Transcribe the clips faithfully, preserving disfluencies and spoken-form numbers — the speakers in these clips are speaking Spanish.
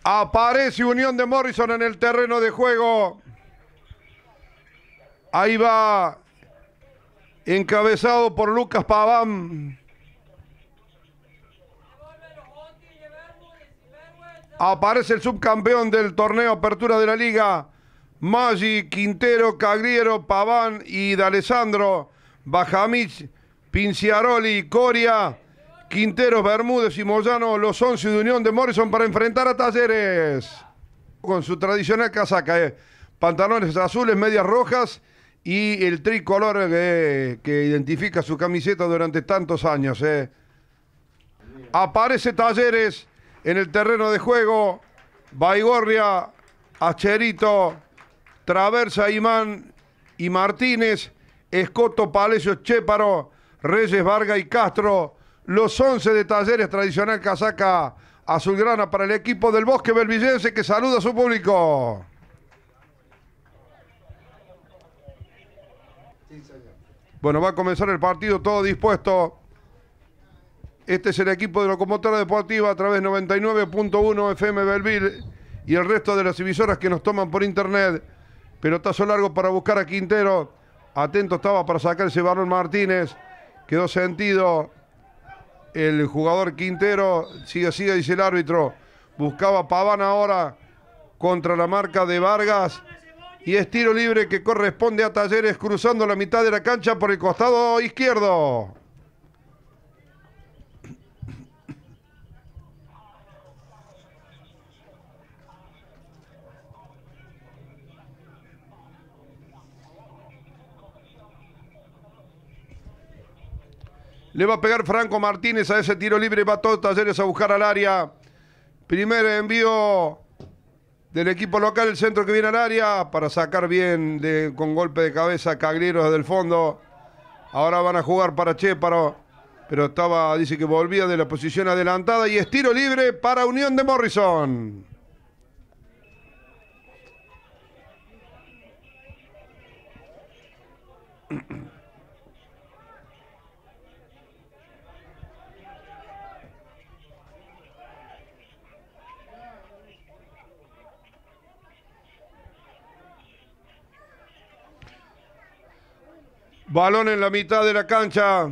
Aparece Unión de Morrison en el terreno de juego. Ahí va, encabezado por Lucas Paván. Aparece el subcampeón del torneo Apertura de la Liga. Maggi, Quintero, Cagliero, Paván y D'Alessandro. Bajamich, Pinciaroli, Coria, Quintero, Bermúdez y Moyano, los once de Unión de Morrison para enfrentar a Talleres. Con su tradicional casaca, eh. pantalones azules, medias rojas y el tricolor eh, que identifica su camiseta durante tantos años. Eh. Aparece Talleres en el terreno de juego. Baigorria, Acherito, Traversa, Imán y Martínez, Escoto, Palacio, Chéparo, Reyes, Vargas y Castro. Los once de Talleres, tradicional casaca azulgrana para el equipo del Bosque Belvillense que saluda a su público. Bueno, va a comenzar el partido, todo dispuesto. Este es el equipo de Locomotora Deportiva a través de noventa y nueve punto uno F M Belville y el resto de las emisoras que nos toman por internet. Pelotazo largo para buscar a Quintero. Atento estaba para sacar ese balón Martínez. Quedó sentido el jugador Quintero. Sigue, sigue, dice el árbitro. Buscaba Paván ahora contra la marca de Vargas. Y es tiro libre que corresponde a Talleres cruzando la mitad de la cancha por el costado izquierdo. Le va a pegar Franco Martínez a ese tiro libre. Va todo Talleres a buscar al área. Primer envío del equipo local, el centro que viene al área para sacar bien de, con golpe de cabeza Cagliero desde el fondo. Ahora van a jugar para Chéparo, pero estaba, dice que volvía de la posición adelantada y es tiro libre para Unión de Morrison. Balón en la mitad de la cancha.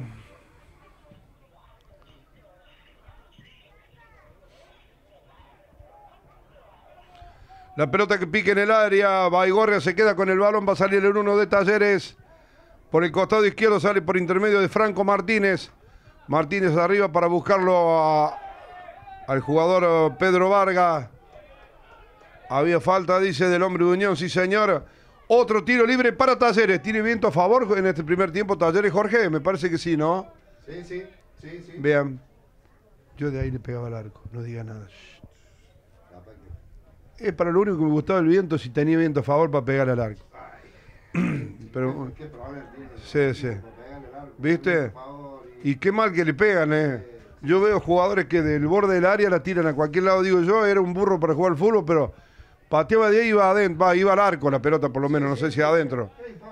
La pelota que pique en el área. Baigorria se queda con el balón. Va a salir el uno de Talleres. Por el costado izquierdo sale por intermedio de Franco Martínez. Martínez arriba para buscarlo a, al jugador Pedro Vargas. Había falta, dice, del hombre de Unión. Sí, señor. Otro tiro libre para Talleres. ¿Tiene viento a favor en este primer tiempo Talleres, Jorge? Me parece que sí, ¿no? Sí, sí, sí, sí. Bien. Yo de ahí le pegaba al arco. No diga nada. Es para lo único que me gustaba el viento, si tenía viento a favor para pegar al arco. Pero, ¿Qué problema tiene? sí, sí. ¿Viste? Y qué mal que le pegan, ¿eh? Yo veo jugadores que del borde del área la tiran a cualquier lado. Digo yo, era un burro para jugar al fútbol, pero pateaba de ahí, iba adentro, va, iba al arco la pelota por lo menos, no sé si adentro.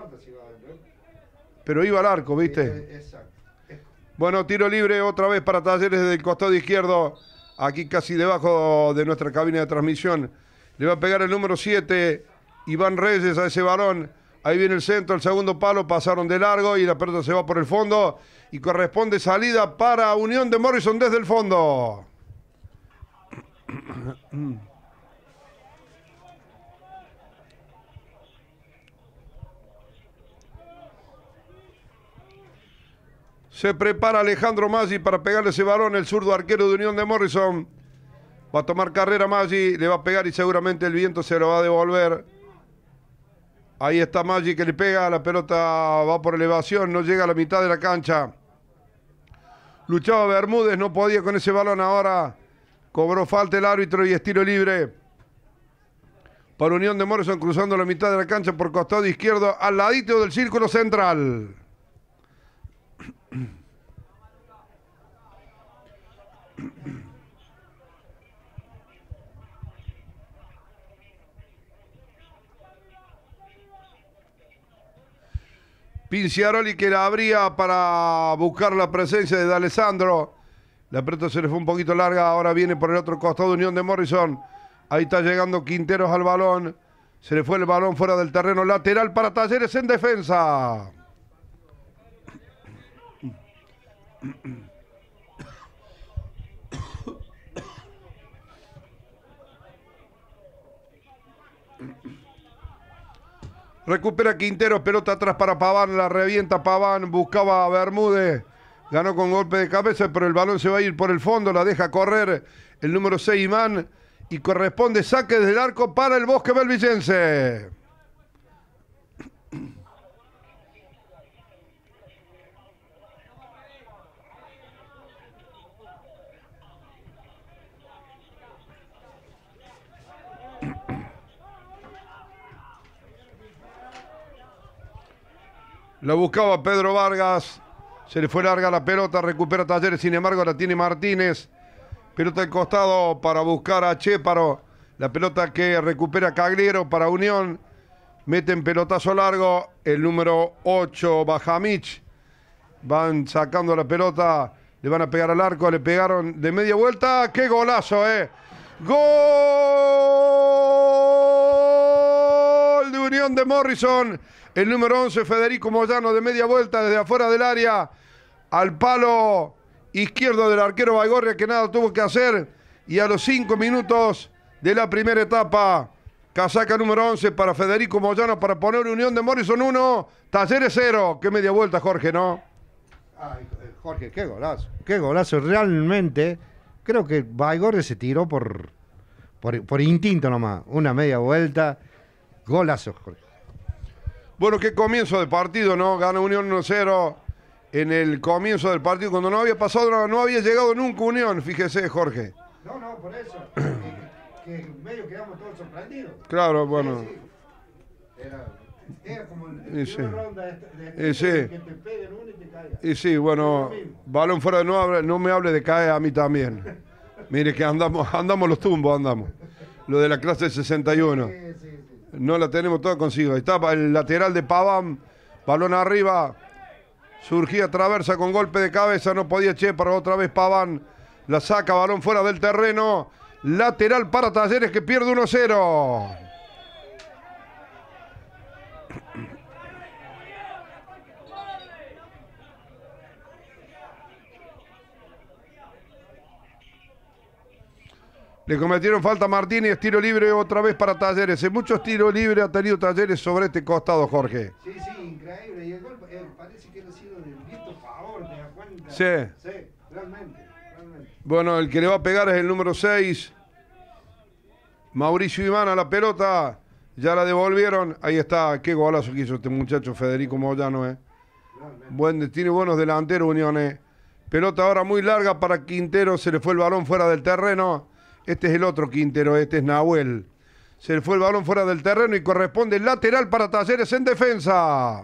Pero iba al arco, ¿viste? Bueno, tiro libre otra vez para Talleres desde el costado izquierdo, aquí casi debajo de nuestra cabina de transmisión. Le va a pegar el número siete, Iván Reyes, a ese balón. Ahí viene el centro, el segundo palo, pasaron de largo y la pelota se va por el fondo. Y corresponde salida para Unión de Morrison desde el fondo. Se prepara Alejandro Maggi para pegarle ese balón, el zurdo arquero de Unión de Morrison. Va a tomar carrera Maggi, le va a pegar y seguramente el viento se lo va a devolver. Ahí está Maggi que le pega, la pelota va por elevación, no llega a la mitad de la cancha. Luchaba Bermúdez, no podía con ese balón ahora. Cobró falta el árbitro y es tiro libre para Unión de Morrison cruzando la mitad de la cancha por costado izquierdo al ladito del círculo central. Pinciaroli que la abría para buscar la presencia de D'Alessandro. La pelota se le fue un poquito larga, ahora viene por el otro costado de Unión de Morrison. Ahí está llegando Quinteros al balón. Se le fue el balón fuera del terreno. Lateral para Talleres en defensa. Recupera Quintero, pelota atrás para Paván, la revienta Paván, buscaba a Bermúdez, ganó con golpe de cabeza, pero el balón se va a ir por el fondo, la deja correr el número seis Imán y corresponde saque desde el arco para el Bosque Belvillense. La buscaba Pedro Vargas, se le fue larga la pelota, recupera Talleres, sin embargo la tiene Martínez. Pelota al costado para buscar a Chéparo, la pelota que recupera Cagliero para Unión. Meten pelotazo largo, el número ocho, Bajamich. Van sacando la pelota, le van a pegar al arco, le pegaron de media vuelta. ¡Qué golazo, eh! ¡Gol de Unión de Morrison! El número once, Federico Moyano, de media vuelta desde afuera del área al palo izquierdo del arquero Baigorria, que nada tuvo que hacer. Y a los cinco minutos de la primera etapa, casaca número once para Federico Moyano para poner Unión de Morrison uno, Talleres cero. Qué media vuelta, Jorge, ¿no? Ay, Jorge, qué golazo. Qué golazo. Realmente, creo que Baigorria se tiró por, por, por instinto nomás. Una media vuelta. Golazo, Jorge. Bueno, qué comienzo de partido, ¿no? Gana Unión uno cero en el comienzo del partido, cuando no había pasado, no, no había llegado nunca Unión, fíjese, Jorge. No, no, por eso. que, que medio quedamos todos sorprendidos. Claro, bueno. Sí, sí. Era, era como el, Y el sí. ronda de, de, Y sí. que te peguen uno y te caiga. Y sí, bueno, balón fuera de no, hable- no me hable de caer a mí también. Mire que andamos, andamos los tumbos, andamos. Lo de la clase sesenta y uno. Sí, sí, sí. No la tenemos toda consigo. Ahí está el lateral de Paván, balón arriba. Surgía traversa con golpe de cabeza, no podía Chéparo, otra vez Paván. La saca, balón fuera del terreno. Lateral para Talleres, que pierde uno cero. Le cometieron falta a Martínez, tiro libre otra vez para Talleres. En muchos tiros libres ha tenido Talleres sobre este costado, Jorge. Sí, sí, increíble. Y el gol eh, parece que ha sido del viento favor, ¿te das cuenta? Sí. Sí, realmente, realmente. Bueno, el que le va a pegar es el número seis. Mauricio Imán a la pelota. Ya la devolvieron. Ahí está. Qué golazo que hizo este muchacho Federico Moyano, eh. Buen, tiene buenos delanteros, Unión, eh. Pelota ahora muy larga para Quintero. Se le fue el balón fuera del terreno. Este es el otro Quintero, este es Nahuel. Se le fue el balón fuera del terreno y corresponde lateral para Talleres en defensa.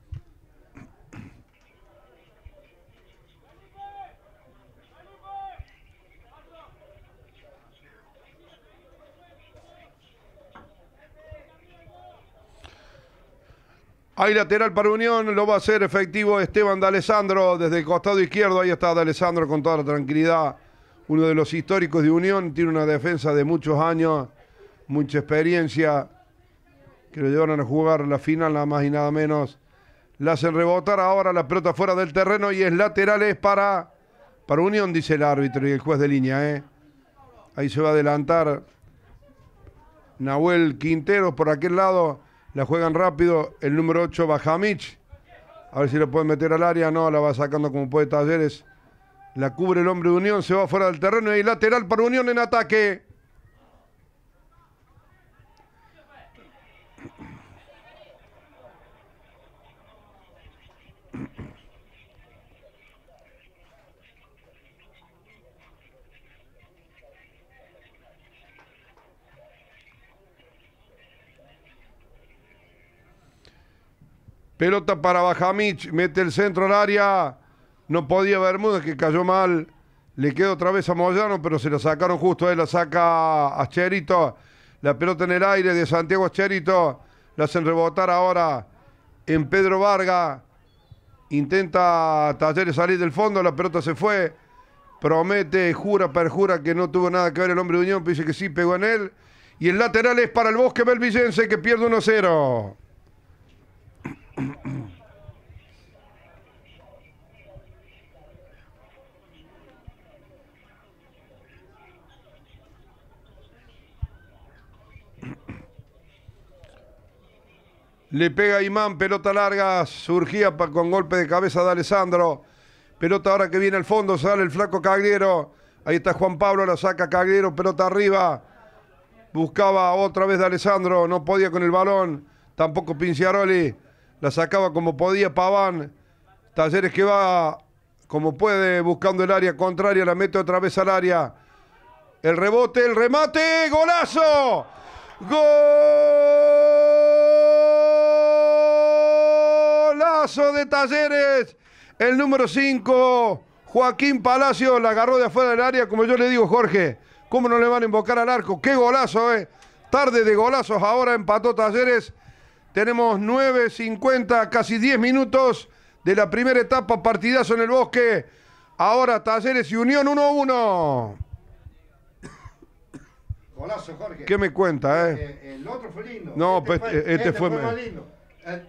Hay lateral para Unión, lo va a hacer efectivo Esteban D'Alessandro desde el costado izquierdo. Ahí está D'Alessandro con toda la tranquilidad. Uno de los históricos de Unión, tiene una defensa de muchos años, mucha experiencia, que lo llevaron a jugar la final nada más y nada menos. La hacen rebotar ahora la pelota fuera del terreno y es lateral, es para, para Unión, dice el árbitro y el juez de línea. ¿eh? Ahí se va a adelantar Nahuel Quintero por aquel lado, la juegan rápido, el número ocho Bajamich. A ver si lo pueden meter al área, no, la va sacando como puede Talleres. La cubre el hombre de Unión, se va fuera del terreno y hay lateral para Unión en ataque. Pelota para Bajamich, mete el centro al área. No podía Bermúdez, que cayó mal. Le quedó otra vez a Moyano, pero se la sacaron justo. Él la saca a Cherito. La pelota en el aire de Santiago Cherito. La hacen rebotar ahora en Pedro Vargas. Intenta Talleres salir del fondo. La pelota se fue. Promete, jura, perjura que no tuvo nada que ver el hombre de Unión. Pero dice que sí pegó en él. Y el lateral es para el Bosque Belvillense, que pierde uno cero. Le pega Imán, pelota larga, surgía pa- con golpe de cabeza de Alessandro. Pelota ahora que viene al fondo, sale el flaco Cagliero. Ahí está Juan Pablo, la saca Cagliero, pelota arriba. Buscaba otra vez de Alessandro, no podía con el balón. Tampoco Pinciaroli, la sacaba como podía Paván. Talleres que va como puede, buscando el área contraria, la mete otra vez al área. El rebote, el remate, ¡golazo! ¡Golazo de Talleres! El número cinco, Joaquín Palacio, la agarró de afuera del área, como yo le digo, Jorge. ¿Cómo no le van a invocar al arco? ¡Qué golazo, eh! Tarde de golazos, ahora empató Talleres. Tenemos nueve cincuenta, casi diez minutos de la primera etapa, partidazo en el Bosque. Ahora Talleres y Unión uno a uno. Golazo, Jorge. ¿Qué me cuenta, eh? Eh, El otro fue lindo. No, este pues, fue, este este fue- fue más lindo. Eh,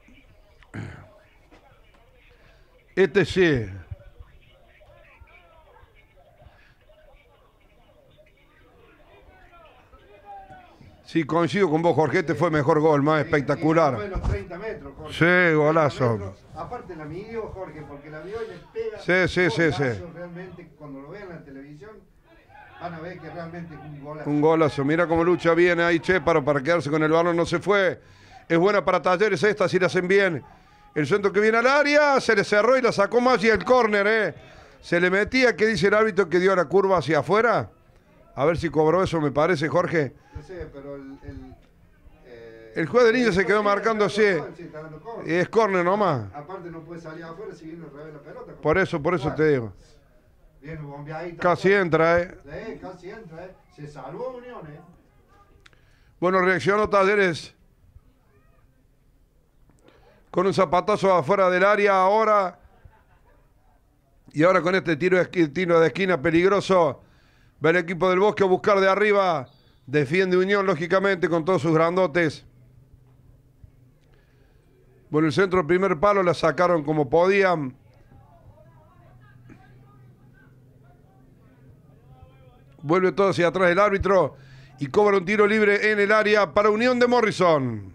Este sí. Sí, coincido con vos, Jorge. Este fue mejor gol, más y- y espectacular. fue los treinta metros, Jorge. Sí, golazo. treinta metros. Aparte la midió, Jorge, porque la vio y le pega. Sí, sí, sí, Golazo, sí. Realmente, cuando lo vean en la televisión, van a ver que realmente es un golazo. Un golazo. Mira cómo lucha bien ahí Chéparo para quedarse con el balón. No se fue. Es buena para Talleres esta, si la hacen bien. El centro que viene al área, se le cerró y la sacó más y el córner, ¿eh? Se le metía, ¿qué dice el árbitro que dio la curva hacia afuera? A ver si cobró eso, me parece, Jorge. No sé, pero el... El, eh, El juez de línea se quedó sí, marcando está así. dando gol, sí, está dando gol. Es córner nomás. Aparte no puede salir afuera si viene al revés la pelota. Jorge. Por eso, por eso Bueno, te digo. Viene bombeadita. Casi entra, ¿eh? Sí, casi entra, ¿eh? Se salvó Unión, ¿eh? Bueno, reaccionó Talleres con un zapatazo afuera del área ahora. Y ahora con este tiro de, esqui- tiro de esquina peligroso, va el equipo del Bosque a buscar de arriba. Defiende Unión, lógicamente, con todos sus grandotes. Bueno, el centro, primer palo, la sacaron como podían. Vuelve todo hacia atrás el árbitro y cobra un tiro libre en el área para Unión de Morrison.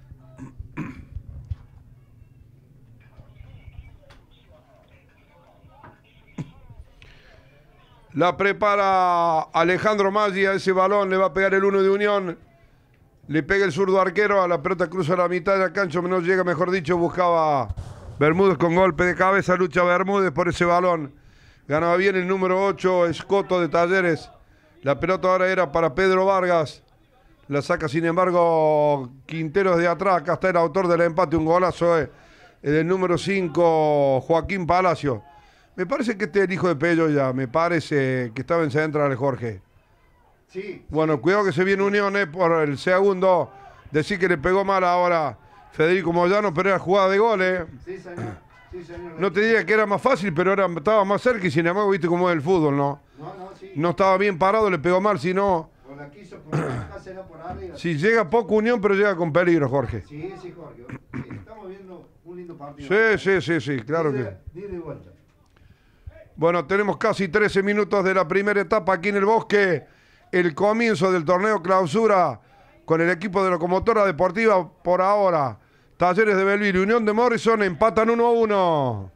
La prepara Alejandro Maggi a ese balón, le va a pegar el uno de Unión. Le pega el zurdo arquero, a la pelota cruza la mitad de la cancha, no llega, mejor dicho, buscaba Bermúdez con golpe de cabeza, lucha Bermúdez por ese balón. Ganaba bien el número ocho, Escoto de Talleres. La pelota ahora era para Pedro Vargas. La saca, sin embargo, Quinteros de atrás. Acá está el autor del empate, un golazo eh, del número cinco, Joaquín Palacio. Me parece que este es el hijo de Pello ya, me parece que estaba en central, Jorge. Sí. Bueno, cuidado que se viene Unión eh, por el segundo. Decir que le pegó mal ahora Federico Moyano, pero era jugada de gol, ¿eh? Sí, señor. Sí, señor. No te diría que era más fácil, pero era, estaba más cerca y sin embargo, viste cómo es el fútbol, ¿no? No, no, sí. No estaba bien parado, le pegó mal, si no... Por la quiso poner, acá por arriba. Si llega poco Unión, pero llega con peligro, Jorge. Sí, sí, Jorge. Sí, estamos viendo un lindo partido. Sí, sí, sí, sí, claro que... Dile- dile vuelta. Bueno, tenemos casi trece minutos de la primera etapa aquí en el Bosque. El comienzo del torneo clausura con el equipo de Locomotora Deportiva por ahora. Talleres de Belville y Unión de Morrison empatan uno a uno.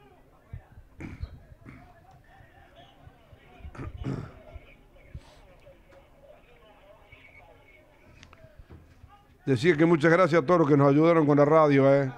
Decía que muchas gracias a todos los que nos ayudaron con la radio, ¿eh?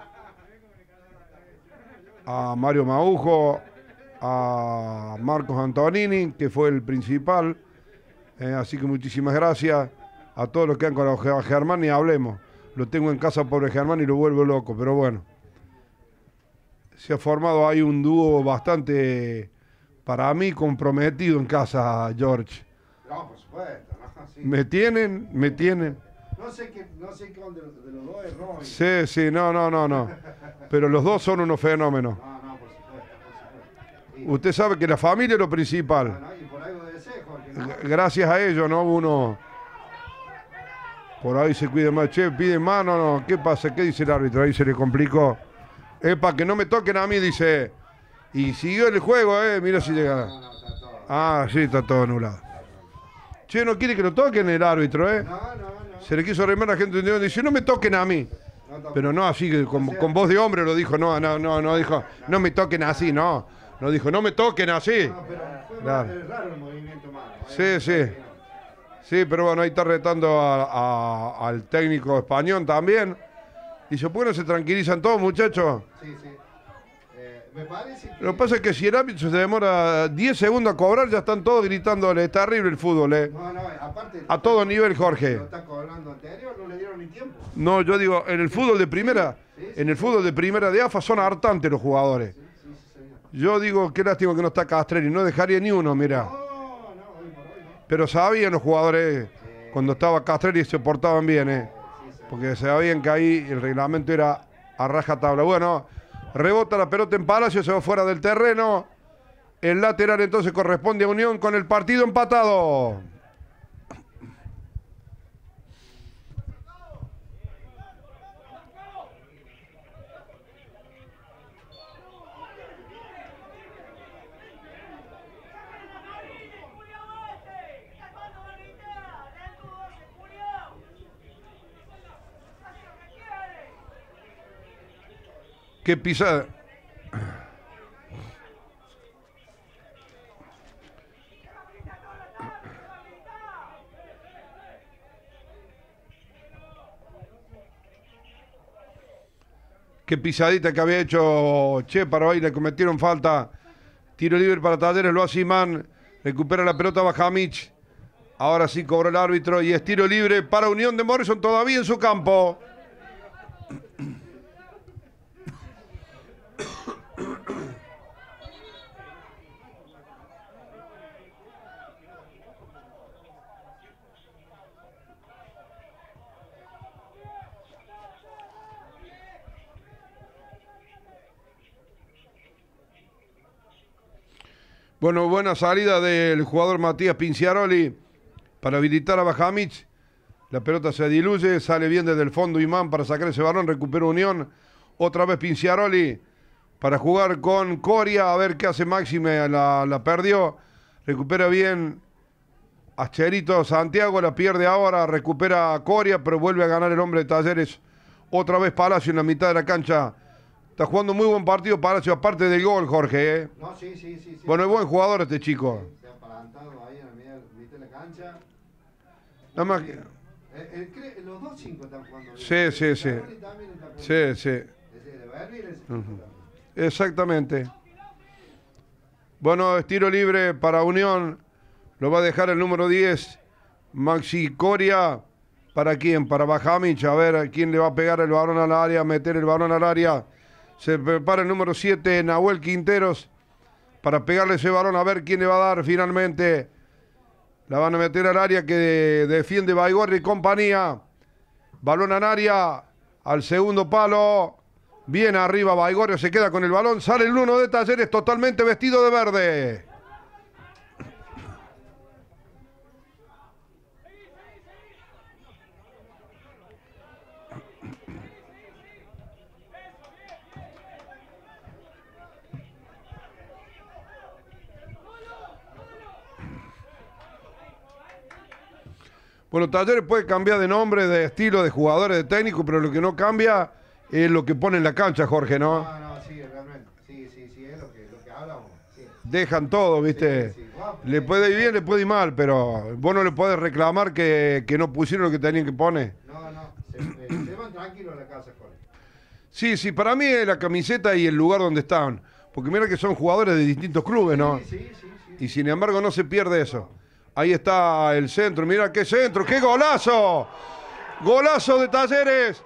A Mario Maujo, a Marcos Antonini, que fue el principal. Eh, así que muchísimas gracias a todos los que han con a Germán y hablemos. Lo tengo en casa, pobre Germán, y lo vuelvo loco, pero bueno. Se ha formado ahí un dúo bastante, para mí, comprometido en casa, George. No, por supuesto. No, sí. Me tienen, me tienen. No sé qué, no sé cuál de, los- de los dos es Roy. Sí, sí, no, no, no, no. Pero los dos son unos fenómenos. No, no, por supuesto, por supuesto. Y, Usted sabe que la familia es lo no, principal. no, y por algo debe ser, Jorge. ¿no? Gracias a ellos, ¿no? Uno Por ahí se cuide más. Che, pide mano, no. ¿Qué pasa? ¿Qué dice el árbitro? Ahí se le complicó. Es para que no me toquen a mí, dice. Y siguió el juego, eh. Mira si llega. Ah, sí, está todo anulado. Che, no quiere que lo toquen el árbitro, eh. No, no, no. Se le quiso arrimar a la gente y dice, no me toquen a mí. Pero no así, que con, con voz de hombre lo dijo. No, no, no, no dijo, no me toquen así, no. No dijo, no me toquen así. No, pero fue Claro. raro el movimiento malo. Sí, ¿eh? sí. Sí, pero bueno, ahí está retando a- a- al técnico español también. Dice, ¿por qué no se tranquilizan todos, muchachos? Sí, sí. Eh, me parece que... Lo que pasa es que si el árbitro se demora diez segundos a cobrar, ya están todos gritándole. Está terrible el fútbol, ¿eh? No, no, aparte... A todo nivel, Jorge. Lo está cobrando anterior, no le dieron ni tiempo. No, yo digo, en el fútbol de primera, en el fútbol de primera de A F A son hartantes los jugadores. Sí, sí, sí, señor. Yo digo, qué lástima que no está Castrelli, no dejaría ni uno, mira. No, no, hoy por hoy no. Pero sabían los jugadores, cuando estaba Castrelli se portaban bien, ¿eh? Porque sabían que ahí el reglamento era a rajatabla. Bueno, rebota la pelota en Palacio, se va fuera del terreno. El lateral entonces corresponde a Unión con el partido empatado. Qué pisada. Qué pisadita que había hecho Chéparo ahí, le cometieron falta. Tiro libre para Talleres, lo hace Imán. Recupera la pelota Bajamich. Ahora sí cobró el árbitro y es tiro libre para Unión de Morrison todavía en su campo. Bueno, buena salida del jugador Matías Pinciaroli para habilitar a Bajamich. La pelota se diluye, sale bien desde el fondo Imán para sacar ese balón, recupera Unión. Otra vez Pinciaroli para jugar con Coria, a ver qué hace Máxime, la, la perdió. Recupera bien Ascherito Santiago, la pierde ahora, recupera a Coria, pero vuelve a ganar el hombre de Talleres. Otra vez Palacio en la mitad de la cancha. Está jugando muy buen partido Palacio, aparte del gol, Jorge. ¿eh? No, sí, sí, sí, sí. Bueno, es buen jugador este chico. Se ha plantado ahí en la media, viste la cancha. Nada más que... Eh, eh, cre- los dos cinco están jugando bien. Sí, sí, sí. Scaroni también está jugando Sí, bien. sí. Ese de Berni y ese tipo Ujú. también. Exactamente. Bueno, estiro libre para Unión. Lo va a dejar el número diez, Maxi Coria. ¿Para quién? Para Bajamich. A ver a quién le va a pegar el balón al área, meter el balón al área. Se prepara el número siete, Nahuel Quinteros, para pegarle ese balón, a ver quién le va a dar finalmente. La van a meter al área que defiende Baigorri y compañía. Balón al área, al segundo palo. Bien arriba Baigorri, se queda con el balón. Sale el uno de Talleres totalmente vestido de verde. Bueno, Talleres puede cambiar de nombre, de estilo, de jugadores, de técnico, pero lo que no cambia es lo que pone en la cancha, Jorge, ¿no? No, no, sí, realmente. Sí, sí, sí, es lo que, lo que hablamos. Sí. Dejan todo, ¿viste? Sí, sí, guapo. Le puede ir bien, le puede ir mal, pero vos no le podés reclamar que, que no pusieron lo que tenían que poner. No, no, se, eh, se van tranquilos a la casa, Jorge. Sí, sí, para mí es la camiseta y el lugar donde están. Porque mira que son jugadores de distintos clubes, ¿no? Sí, sí, sí, sí. Y sin embargo no se pierde eso. Ahí está el centro, mira qué centro, qué golazo. Golazo de Talleres.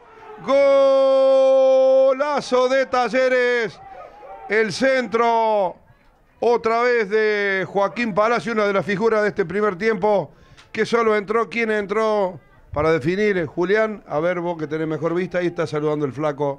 Golazo de Talleres. El centro otra vez de Joaquín Palacio, una de las figuras de este primer tiempo, que solo entró. ¿Quién entró para definir? Julián, a ver vos que tenés mejor vista, ahí está saludando el flaco.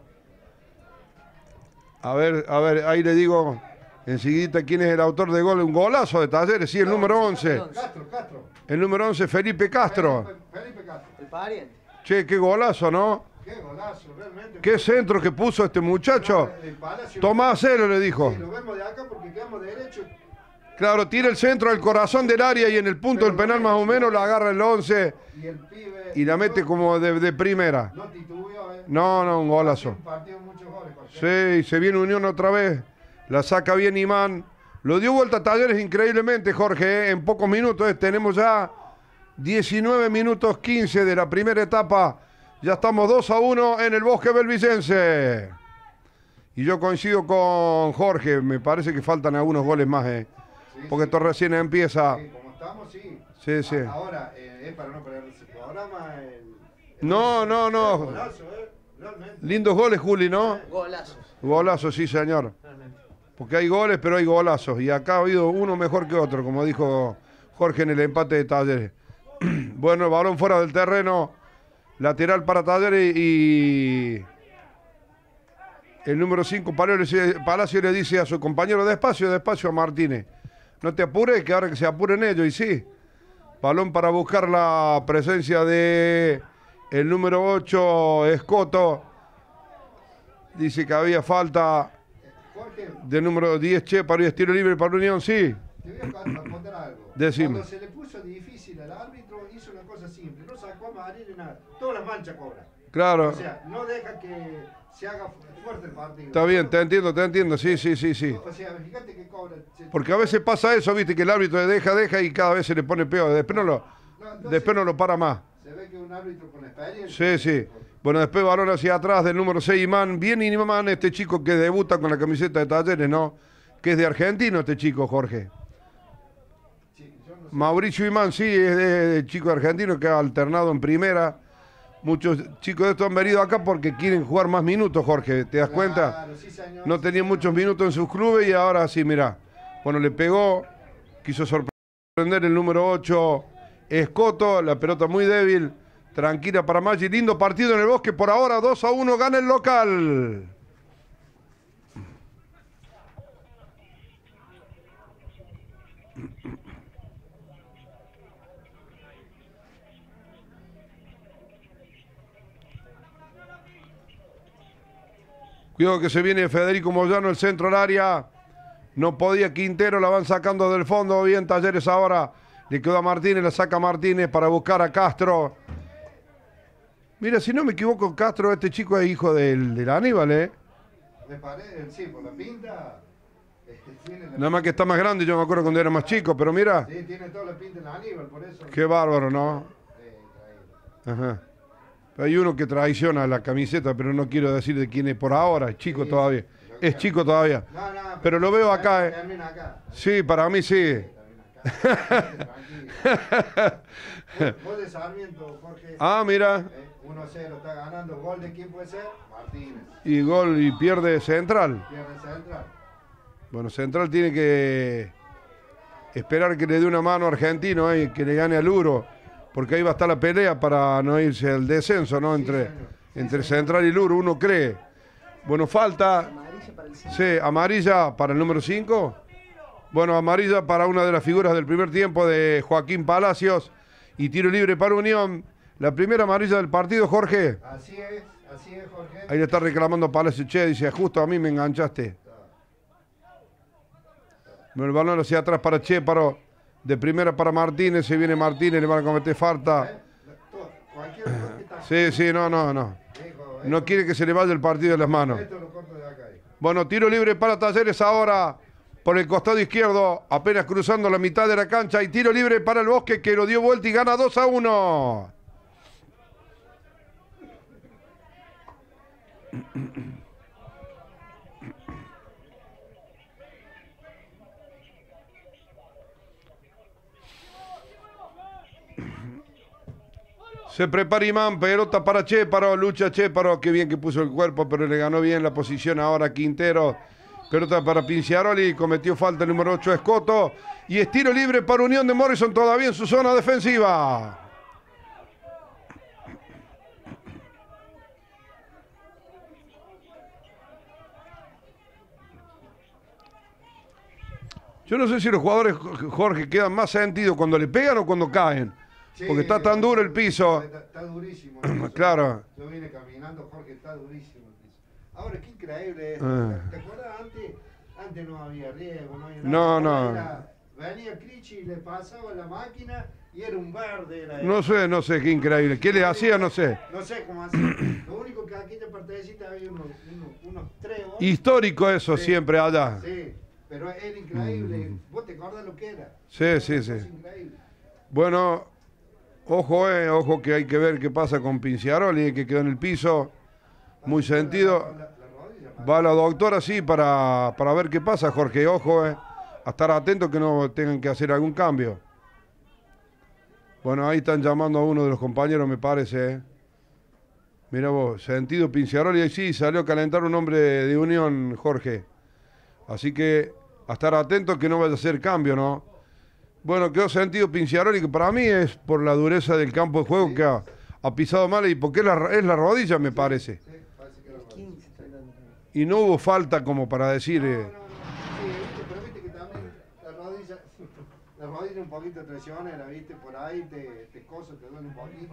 A ver, a ver, ahí le digo enseguida quién es el autor de gol. Un golazo de Talleres, sí, el número once. Castro, Castro. El número once, Felipe Castro. Felipe, Felipe Castro. El pariente. Che, qué golazo, ¿no? Qué golazo, realmente. Qué centro que puso este muchacho. El Palacio- Tomá a cero, le dijo. Sí, lo vemos de acá porque quedamos derecho. Claro, tira el centro al corazón del área y en el punto del penal más o menos la agarra el once Y el pibe. y la mete como de, de primera. No titubeó, ¿eh? No, no, un golazo. Un partido, muchos goles, Jorge. Sí, se viene Unión otra vez. La saca bien Imán. Lo dio vuelta a Talleres increíblemente, Jorge. ¿eh? En pocos minutos. ¿eh? Tenemos ya diecinueve minutos quince de la primera etapa. Ya estamos dos a uno en el Bosque Belvicense. Y yo coincido con Jorge. Me parece que faltan algunos goles más. ¿eh? Sí, Porque sí. esto recién empieza. Sí, como estamos, sí. Sí, sí. Ahora, eh, es para no perder ese programa. El, el- No, no, no. Golazo, ¿eh? Realmente. Lindos goles, Juli, ¿no? Golazos. Golazos, sí, señor. Realmente. Porque hay goles, pero hay golazos. Y acá ha habido uno mejor que otro, como dijo Jorge en el empate de Talleres. Bueno, el balón fuera del terreno. Lateral para Talleres y el número cinco, Palacio, le dice a su compañero, despacio, despacio a Martínez. No te apures, que ahora que se apuren ellos. Y sí, balón para buscar la presencia de el número ocho, Escoto. Dice que había falta Jorge, del número diez, Chéparo y estilo libre para Unión, sí. te voy a contar algo. Decime. Cuando se le puso difícil al árbitro, hizo una cosa simple. No sacó a Marín ni nada. Todas las manchas cobran. Claro. O sea, no deja que se haga fu- fuerte el partido. Está bien, te entiendo, te entiendo, sí, sí, sí, sí. O sea, fíjate que cobra. se- Porque a veces pasa eso, viste, que el árbitro deja, deja y cada vez se le pone peor. Después no lo, No, entonces, después no lo para más. Se ve que un árbitro con experiencia. Sí, sí. Bueno, después balón hacia atrás del número seis, Imán. Bien Imán, este chico que debuta con la camiseta de Talleres, ¿no? Que es de argentino este chico, Jorge. Sí, yo no sé. Mauricio Imán, sí, es de, de chico argentino que ha alternado en primera. Muchos chicos de estos han venido acá porque quieren jugar más minutos, Jorge. ¿Te das cuenta? Claro, sí, señor, No sí, tenían señor. muchos minutos en sus clubes y ahora sí, mirá. Bueno, le pegó, quiso sorprender el número ocho, Escoto, la pelota muy débil, tranquila para Maggi. Lindo partido en el Bosque, por ahora dos a uno gana el local. Cuidado que se viene Federico Moyano, el centro al área. No podía Quintero, la van sacando del fondo. Bien Talleres ahora. Le quedó a Martínez, la saca Martínez para buscar a Castro. Mira, si no me equivoco, Castro, este chico es hijo del, del Aníbal, ¿eh? Me parece, sí, por la pinta. eh, tiene la- Nada más que está más grande, yo me acuerdo cuando era más chico, pero mira, Sí, tiene toda la pinta en Aníbal, por eso. qué bárbaro, ¿no? Eh, traído. Ajá. Hay uno que traiciona la camiseta, pero no quiero decir de quién es por ahora, es chico Sí, todavía. lo Es que- chico todavía. No, no, Pero lo veo acá, eh. Termina acá. Sí, para mí sí. Termina acá. Tranquilo. Gol- Gol de Sarmiento, Jorge. Ah, mira. Eh, uno a cero está ganando. ¿Gol de quién puede ser? Martínez. Y gol y pierde Central. Pierde central. Bueno, Central tiene que esperar que le dé una mano a Argentino, eh, que le gane al Luro, porque ahí va a estar la pelea para no irse al descenso, ¿no? Sí, Entre, señor. Sí, entre señor. Central y Luro, uno cree. Bueno, falta, Amarilla para el centro. sí, amarilla para el número cinco. Bueno, amarilla para una de las figuras del primer tiempo de Joaquín Palacios y tiro libre para Unión. La primera amarilla del partido, Jorge. Así es, así es, Jorge. Ahí le está reclamando Palacios, che, dice, justo a mí me enganchaste. Bueno, el balón hacia atrás para Chéparo. De primera para Martínez. Se viene Martínez, le van a cometer falta. Eh, todo- Cualquier cosa que está- Sí, sí, no, no, no. Hijo, No esto- quiere que se le vaya el partido de las manos. Esto lo corto de acá, hijo. Bueno, tiro libre para Talleres ahora. Por el costado izquierdo, apenas cruzando la mitad de la cancha. Y tiro libre para el Bosque, que lo dio vuelta y gana dos a uno. Se prepara Imán, pelota para Chéparo, lucha Chéparo, qué bien que puso el cuerpo, pero le ganó bien la posición ahora Quintero. Pelota para Pinciaroli, cometió falta el número ocho Escoto. Y es tiro libre para Unión de Morrison todavía en su zona defensiva. Yo no sé si los jugadores, Jorge, quedan más sentidos cuando le pegan o cuando caen. Sí, porque está tan duro el piso. Está, está durísimo. El piso. Claro. Yo vine caminando, Jorge, está durísimo el piso. Ahora, qué increíble es. Ah. ¿Te acuerdas antes? Antes no había riego, no había No, nada. no. Era- venía Crichi y le pasaba la máquina y era un verde. Era No sé, no sé, qué increíble. ¿Qué le hacía? No sé. No sé cómo hacía. Lo único que aquí en partecita había unos, unos, unos trébol. Histórico eso Sí. siempre allá. Sí, pero era increíble. ¿Vos te acordás lo que era? Sí, sí, sí. Es increíble. Bueno, ojo, eh, ojo que hay que ver qué pasa con Pinciaroli, que quedó en el piso. Muy sentido. La, la, la rodilla, Va la doctora, sí, para, para ver qué pasa, Jorge. Ojo, eh. A estar atento que no tengan que hacer algún cambio. Bueno, ahí están llamando a uno de los compañeros, me parece. Eh. Mira vos, sentido Pinciaroli. Y sí, salió a calentar un hombre de Unión, Jorge. Así que a estar atento que no vaya a hacer cambio, ¿no? Bueno, quedó sentido Pinciaroli, que para mí es por la dureza del campo de juego que ha, ha pisado mal y porque es la, es la rodilla, me parece. sí, parece que era rodilla. Y no hubo falta como para decir... No, eh, no, no. Sí, viste, pero viste que también la rodilla, la rodilla un poquito traicionera, viste, por ahí te, te coso, te duele un poquito.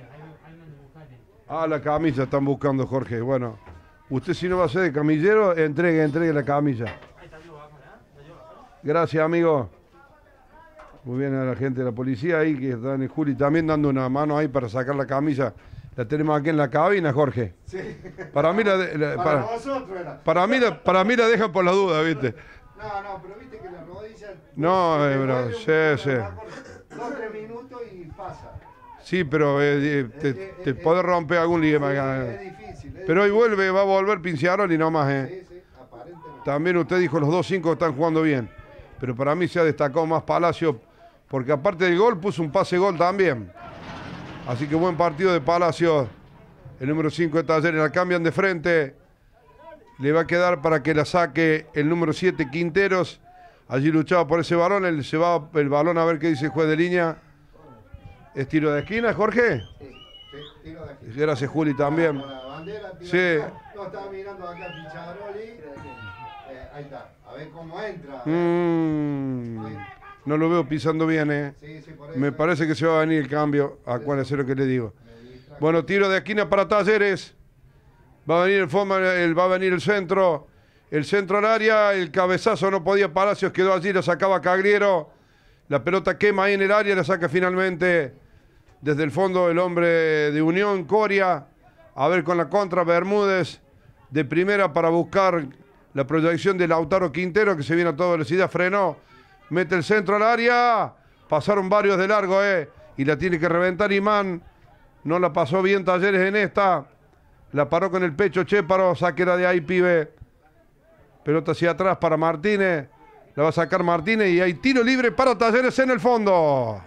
Ah, la camilla están buscando, Jorge. Bueno, usted si no va a ser de camillero, entregue, entregue la camilla. Gracias, amigo. Muy bien a la gente de la policía ahí, que están en Juli también dando una mano ahí para sacar la camilla. La tenemos aquí en la cabina, Jorge. Sí. Para mí la, de- la- Para, para, nosotros era. para mí la, para mí la dejan por la duda, ¿viste? No, no, pero viste que la rodilla. No, te eh, bro, duele un sí, poco, sí. va por Dos, tres minutos y pasa. Sí, pero eh, eh, te, te podés romper algún liga. Sí, es difícil. es Pero hoy difícil. vuelve, va a volver Pinciaroli nomás, ¿eh? Sí, sí, aparentemente. También usted dijo los dos cinco están jugando bien. Pero para mí se ha destacado más Palacio, porque aparte del gol puso un pase gol también. Así que buen partido de Palacio. El número cinco de Talleres la cambian de frente. Le va a quedar para que la saque el número siete Quinteros. Allí luchaba por ese balón. Él se va el balón a ver qué dice el juez de línea. ¿Es tiro de esquina, Jorge? Sí, sí, tiro de aquí. Gracias, Juli, también. Con la bandera, tiro Sí. de acá. No, estaba mirando acá a Picharoli. Eh, ahí está. A ver cómo entra. Mm, no lo veo pisando bien, ¿eh? Sí, sí, por eso. Me parece que se va a venir el cambio. Acuérdense lo que le digo. Bueno, tiro de esquina para Talleres. Va a venir el fondo, el, va a venir el centro. El centro al área. El cabezazo no podía Palacios. Quedó allí, lo sacaba Cagriero. La pelota quema ahí en el área. La saca finalmente desde el fondo el hombre de Unión, Coria. A ver con la contra Bermúdez. De primera para buscar la proyección de Lautaro Quintero, que se viene a toda velocidad. Frenó. Mete el centro al área. Pasaron varios de largo, eh. Y la tiene que reventar Imán. No la pasó bien Talleres en esta. La paró con el pecho Chéparo. Sáquela de ahí, pibe. Pelota hacia atrás para Martínez. La va a sacar Martínez y hay tiro libre para Talleres en el fondo.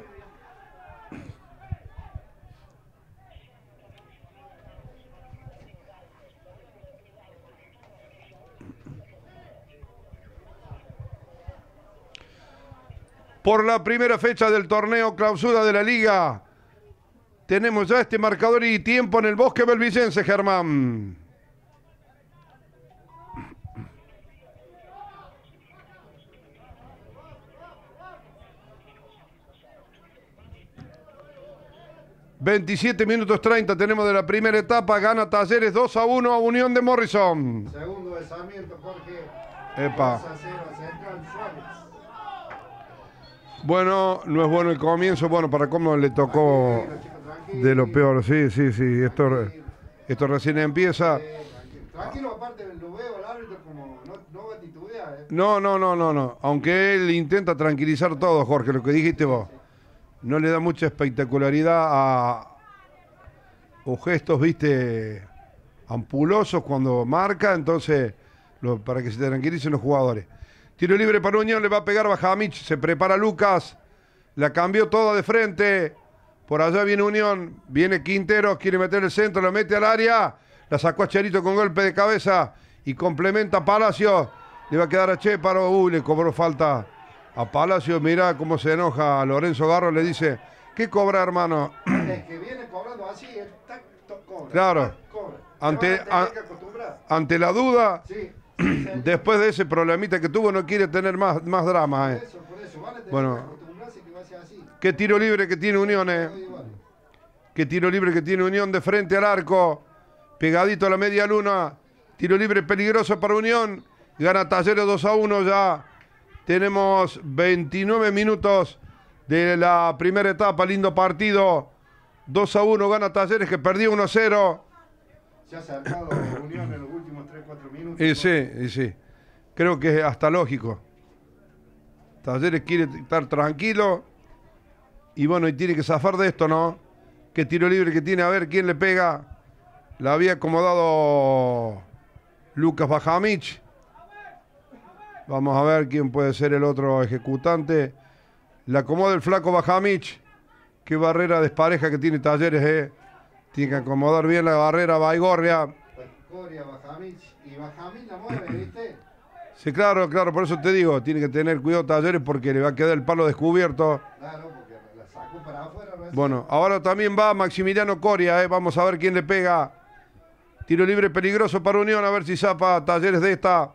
Por la primera fecha del torneo clausura de la liga. Tenemos ya este marcador y tiempo en el Bosque Belvicense, Germán. veintisiete minutos treinta tenemos de la primera etapa. Gana Talleres dos a uno a Unión de Morrison. Segundo de Sarmiento, Jorge. Epa. dos a cero a Central Suárez. Bueno, no es bueno el comienzo. Bueno, para cómo le tocó Tranquilo, chicos, tranquilo. de lo peor. Sí, sí, sí. Esto, esto recién empieza. Eh, tranquilo. Tranquilo, aparte lo veo al árbitro como no, no va a titubear. Eh. No, no, no, no, no. Aunque él intenta tranquilizar todo, Jorge, lo que dijiste vos. No le da mucha espectacularidad a o gestos, viste, ampulosos cuando marca, entonces, lo, para que se tranquilicen los jugadores. Tiro libre para Unión, le va a pegar Bajamich, se prepara Lucas, la cambió toda de frente, por allá viene Unión, viene Quintero, quiere meter el centro, la mete al área, la sacó a Cherito con golpe de cabeza y complementa a Palacio, le va a quedar a Chéparo, uy, le cobró falta a Palacio, mira cómo se enoja Lorenzo Garro, le dice, ¿qué cobra, hermano? El que viene cobrando así, el tac, toc, cobra. Claro. Tac, cobra. Ante- Se van a tener a- que acostumbrar. Ante la duda, Sí. sí, después de ese problemita que tuvo, no quiere tener más, más drama. Por Eh. eso, por eso. Van a tener Bueno. que acostumbrarse que va a ser sea así. Qué tiro libre que tiene Unión, eh. Todo igual. Qué tiro libre que tiene Unión de frente al arco. Pegadito a la media luna. Tiro libre peligroso para Unión. Gana Talleres dos a uno ya. Tenemos veintinueve minutos de la primera etapa. Lindo partido. dos a uno gana Talleres, que perdió uno a cero. Se ha acercado Unión en los últimos tres cuatro minutos. Y sí, y sí. Creo que es hasta lógico. Talleres quiere estar tranquilo. Y bueno, y tiene que zafar de esto, ¿no? Qué tiro libre que tiene. A ver quién le pega. La había acomodado Lucas Bajamich. Vamos a ver quién puede ser el otro ejecutante. La acomoda el flaco Bajamich. Qué barrera despareja que tiene Talleres, eh. Tiene que acomodar bien la barrera Baigorria. Coria, Bajamich. Y Bajamich la mueve, ¿viste? Sí, claro, claro, por eso te digo, tiene que tener cuidado Talleres porque le va a quedar el palo descubierto. Claro, porque la sacó para afuera. recién. Bueno, ahora también va Maximiliano Coria, eh. Vamos a ver quién le pega. Tiro libre peligroso para Unión, a ver si zapa Talleres de esta.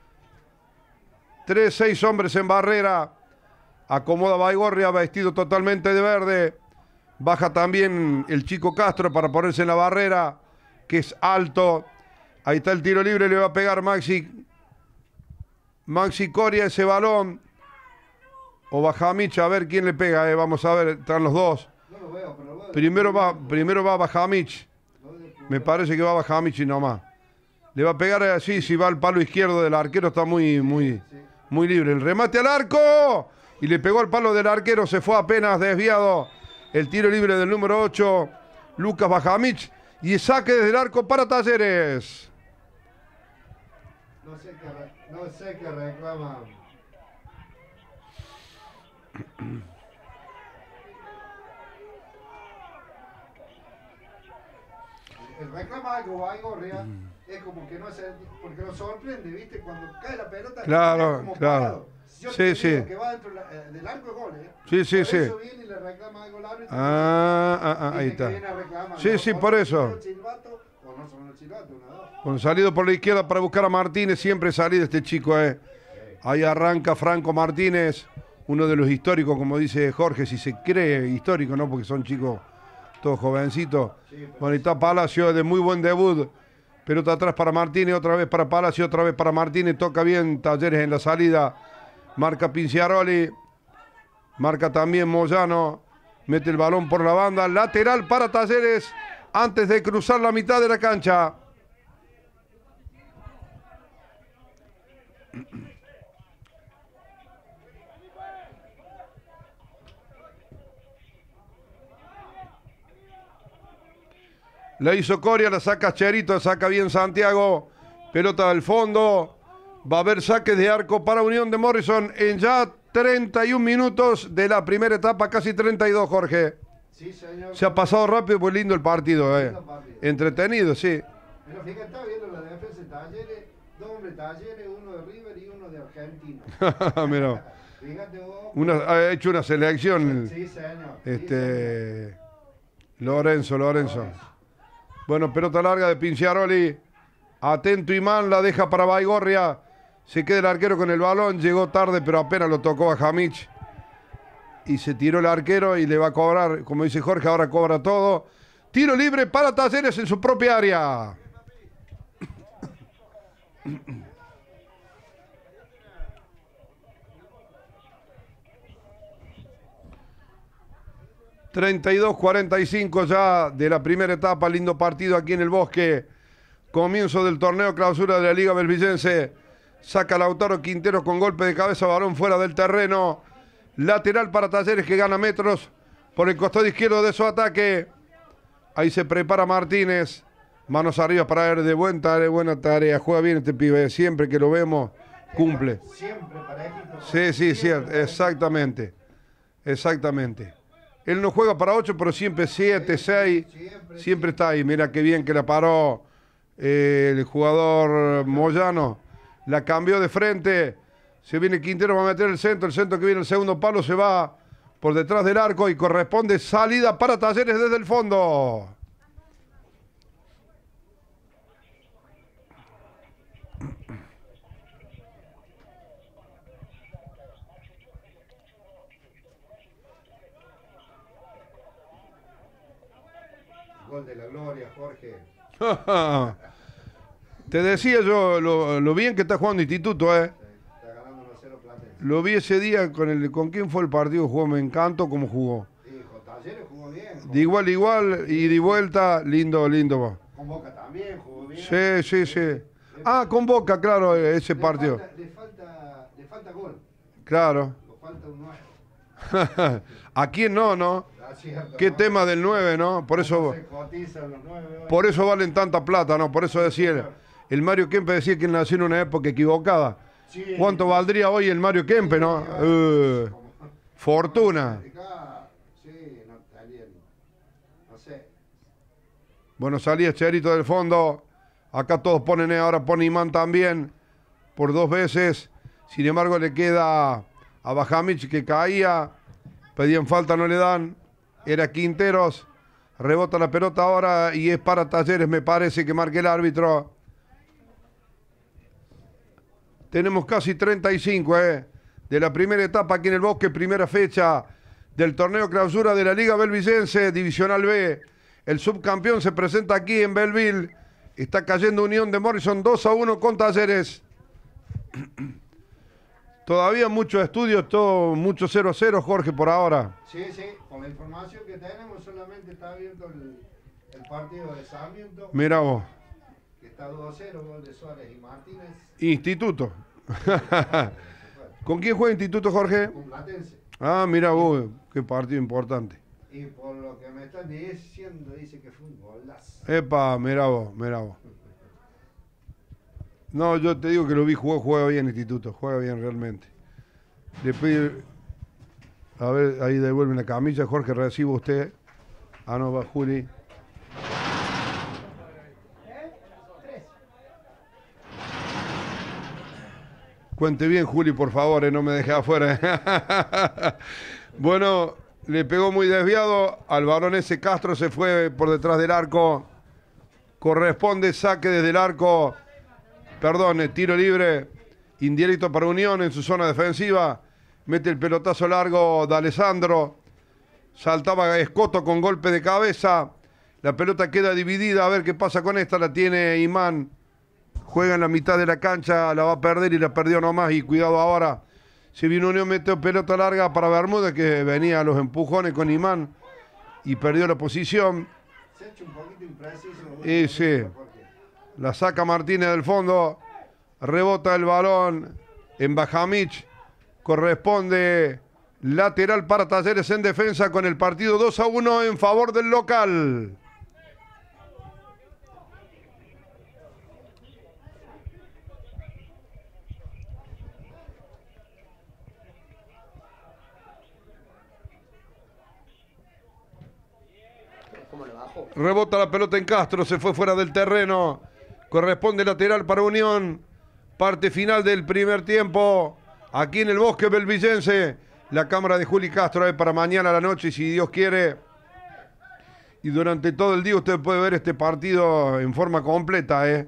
Tres, seis hombres en barrera. Acomoda Baigorria, vestido totalmente de verde. Baja también el chico Castro para ponerse en la barrera, que es alto. Ahí está el tiro libre, le va a pegar Maxi. Maxi Coria ese balón. O Bajamich, a ver quién le pega, eh. Vamos a ver, están los dos. No lo veo, pero lo veo. Primero va, primero va Bajamich. Me parece que va Bajamich y nomás. Le va a pegar así, si va al palo izquierdo del arquero, está muy, muy, muy libre. El remate al arco. Y le pegó al palo del arquero, se fue apenas desviado. El tiro libre del número ocho, Lucas Bajamich. Y saque desde el arco para Talleres. No sé qué, re- no sé qué reclama. El reclama algo Baigorria es como que no se, porque lo sorprende, ¿viste? Cuando cae la pelota, Claro, queda como claro. parado. Si yo Sí, te sí. digo que va dentro de la- eh, del arco es gol, ¿eh? Sí, sí, Por sí. eso viene y le reclama algo al árbitro. Ah, ah, ah, Dice ahí que está. viene a reclamar, Sí, ¿no? sí, O por no eso. son los silbatos, o no son los silbatos, una, dos. Con salido por la izquierda para buscar a Martínez. Siempre salido este chico, eh. Ahí arranca Franco Martínez. Uno de los históricos, como dice Jorge, si se cree histórico, ¿no? Porque son chicos todos jovencitos. Bueno, y está Palacio de muy buen debut. Pelota atrás para Martínez, otra vez para Palacio, otra vez para Martínez. Toca bien Talleres en la salida. Marca Pinciaroli. Marca también Moyano. Mete el balón por la banda. Lateral para Talleres antes de cruzar la mitad de la cancha. La hizo Coria, la saca Cherito, saca bien Santiago. Pelota del fondo. Va a haber saques de arco para Unión de Morrison en ya treinta y un minutos de la primera etapa, casi treinta y dos, Jorge. Sí, señor. Se ha pasado rápido, pues lindo el partido, eh. Lindo partido. Entretenido, sí. Pero fíjate, está viendo la defensa de Talleres, dos hombres Talleres, uno de River y uno de Argentina. Mira, Fíjate vos. una, ha hecho una selección. Sí, señor. Este. Lorenzo, Lorenzo. Bueno, pelota larga de Pinciaroli. Atento Imán, la deja para Baigorria. Se queda el arquero con el balón. Llegó tarde, pero apenas lo tocó a Jamich. Y se tiró el arquero y le va a cobrar, como dice Jorge, ahora cobra todo. Tiro libre para Talleres en su propia área. treinta y dos cuarenta y cinco ya de la primera etapa. Lindo partido aquí en el Bosque. Comienzo del torneo clausura de la Liga Belvillense. Saca Lautaro Quintero con golpe de cabeza, balón fuera del terreno. Lateral para Talleres que gana metros por el costado izquierdo de su ataque. Ahí se prepara Martínez. Manos arriba para ver de buen tarea, buena tarea. Juega bien este pibe. Siempre que lo vemos, cumple. Siempre parejito. Sí, sí, cierto. Exactamente. Exactamente. Él no juega para ocho, pero siempre siete, seis. Siempre, Siempre está ahí. Mira qué bien que la paró eh, el jugador Moyano. La cambió de frente. Se viene Quintero, va a meter el centro. El centro que viene el segundo palo se va por detrás del arco y corresponde salida para Talleres desde el fondo. Gol de la gloria, Jorge. Te decía yo lo, lo bien que está jugando Instituto, ¿eh? Está ganando uno a cero Platense. Lo vi ese día con el con quién fue el partido, jugó, me encantó cómo jugó. Sí, con Talleres jugó bien. Con, De igual a igual y de vuelta, lindo, lindo. con Boca también jugó bien. Sí, sí, sí. Ah, con Boca, claro, ese Le partido. falta- le, falta, le falta gol. Claro. Le falta un nueve. ¿A quién no, no? Ah, cierto, Qué ¿no? tema del nueve, ¿no? Por ¿Cómo eso, se cotizan los nueve hoy? por eso valen tanta plata, ¿no? Por eso decía el, el Mario Kempe decía que nació en una época equivocada. Sí. ¿Cuánto valdría hoy el Mario Kempe, no? Eh, fortuna. Sí, no salían, no sé. Bueno, salía Cherito del fondo. Acá todos ponen, eh, ahora pone Imán también. Por dos veces. Sin embargo, le queda a Bajamich que caía. Pedían falta, no le dan. Era Quinteros. Rebota la pelota ahora y es para Talleres, me parece que marque el árbitro. Tenemos casi treinta y cinco, eh, de la primera etapa aquí en el Bosque, primera fecha del torneo clausura de la Liga Belvicense, Divisional B. El subcampeón se presenta aquí en Belleville. Está cayendo Unión de Morrison dos a uno con Talleres. Todavía muchos estudios, todo mucho cero a cero, Jorge, por ahora. Sí, sí, con la información que tenemos solamente está abierto el, el partido de Sarmiento, Mira vos, que está dos a cero, gol de Suárez y Martínez. Instituto. ¿Con quién juega Instituto, Jorge? Con Platense. Ah, mira vos, qué partido importante. Y por lo que me están diciendo, dice que fue un golazo. Epa, mira vos, mira vos. No, yo te digo que lo vi jugar, juega bien Instituto, juega bien realmente. Después, a ver, ahí devuelven la camilla, Jorge, recibo usted. Ah, no, va Juli. Cuente bien, Juli, por favor, eh, no me deje afuera. Bueno, le pegó muy desviado al varón ese Castro, se fue por detrás del arco. Corresponde saque desde el arco. Perdón, eh, tiro libre. Indirecto para Unión en su zona defensiva. Mete el pelotazo largo de Alessandro. Saltaba Escoto con golpe de cabeza. La pelota queda dividida. A ver qué pasa con esta. La tiene Imán. Juega en la mitad de la cancha. La va a perder y la perdió nomás. Y cuidado ahora. Si viene Unión, mete pelota larga para Bermúdez, que venía a los empujones con Imán. Y perdió la posición. Se ha hecho un poquito impreciso. Y sí. La saca Martínez del fondo. Rebota el balón en Bajamich. Corresponde lateral para Talleres en defensa con el partido dos a uno en favor del local. Rebota la pelota en Castro, se fue fuera del terreno. Corresponde lateral para Unión. Parte final del primer tiempo. Aquí en el Bosque Belvicense. La cámara de Juli Castro es para mañana a la noche, si Dios quiere. Y durante todo el día usted puede ver este partido en forma completa, ¿eh?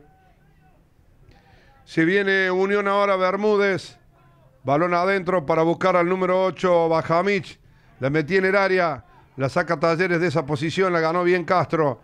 Se viene Unión ahora, Bermúdez. Balón adentro para buscar al número ocho, Bajamich. La metí en el área. La saca Talleres de esa posición. La ganó bien Castro.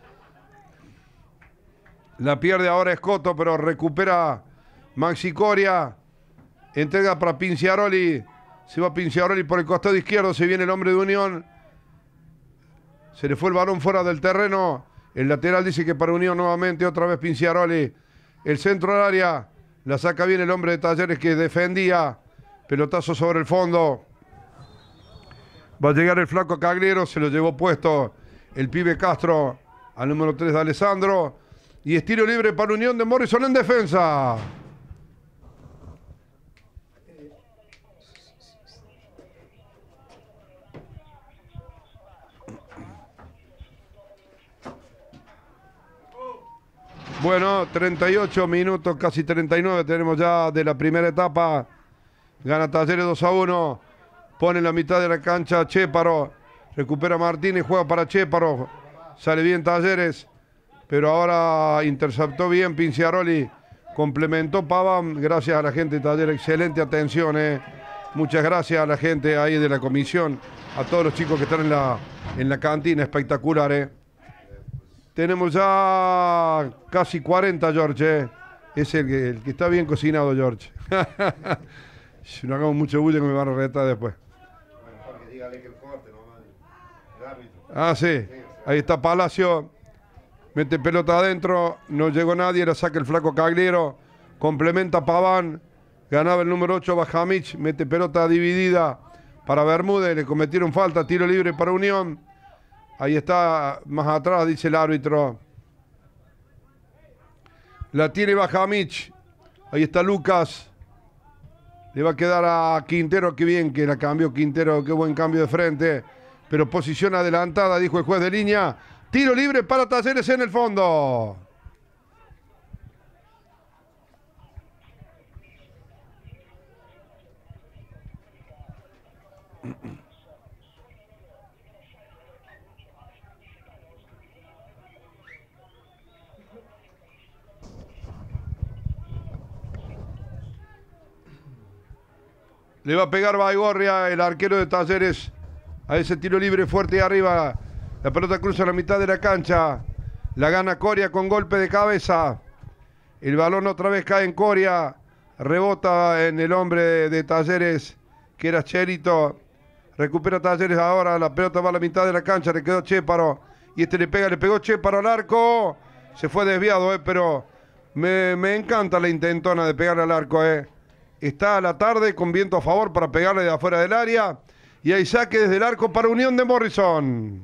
La pierde ahora Escoto, pero recupera Maxi Coria. Entrega para Pinciaroli. Se va Pinciaroli por el costado izquierdo. Se viene el hombre de Unión. Se le fue el balón fuera del terreno. El lateral dice que para Unión nuevamente. Otra vez Pinciaroli. El centro del área. La saca bien el hombre de Talleres que defendía. Pelotazo sobre el fondo. Va a llegar el flaco Cagliero. Se lo llevó puesto el pibe Castro al número tres de Alessandro. Y estilo libre para Unión de Morrison en defensa. Bueno, treinta y ocho minutos, casi treinta y nueve tenemos ya de la primera etapa. Gana Talleres dos a uno. Pone en la mitad de la cancha Chéparo. Recupera Martínez, juega para Chéparo. Sale bien Talleres. Pero ahora interceptó bien Pinciaroli. Complementó Paván. Gracias a la gente de Talleres. Excelente atención. Eh. Muchas gracias a la gente ahí de la comisión. A todos los chicos que están en la, en la cantina. Espectacular. Eh. Tenemos ya casi cuarenta, George. ¿eh? Es el que, el que está bien cocinado, George. Si no hagamos mucho bulla que me van a retar después. Bueno, Jorge, dígale que el corte nomás. El árbitro. Ah, sí. Ahí está Palacio. Mete pelota adentro. No llegó nadie. La saca el flaco Cagliero. Complementa Paván. Ganaba el número ocho Bajamich. Mete pelota dividida para Bermúdez. Le cometieron falta. Tiro libre para Unión. Ahí está más atrás, dice el árbitro. La tiene Bajamich. Ahí está Lucas. Le va a quedar a Quintero. Qué bien que la cambió Quintero. Qué buen cambio de frente. Pero posición adelantada, dijo el juez de línea. Tiro libre para Talleres en el fondo. Le va a pegar Baigorria, el arquero de Talleres, a ese tiro libre fuerte y arriba. La pelota cruza la mitad de la cancha. La gana Coria con golpe de cabeza. El balón otra vez cae en Coria. Rebota en el hombre de, de Talleres, que era Cherito. Recupera Talleres ahora. La pelota va a la mitad de la cancha. Le quedó Chéparo. Y este le pega, le pegó Chéparo al arco. Se fue desviado, eh, pero me, me encanta la intentona de pegarle al arco, eh. Está a la tarde con viento a favor para pegarle de afuera del área. Y hay saque desde el arco para Unión de Morrison.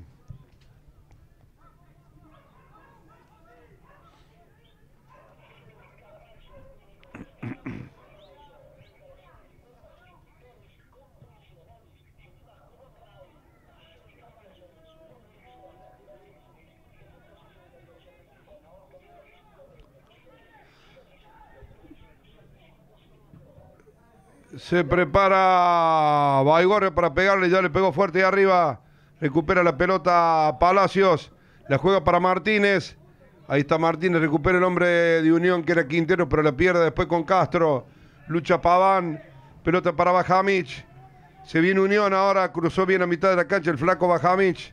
Se prepara Baigorria para pegarle, ya le pegó fuerte ahí arriba. Recupera la pelota Palacios. La juega para Martínez. Ahí está Martínez, recupera el hombre de Unión que era Quintero, pero la pierde después con Castro. Lucha Paván. Pelota para Bajamich. Se viene Unión ahora, cruzó bien a mitad de la cancha el flaco Bajamich.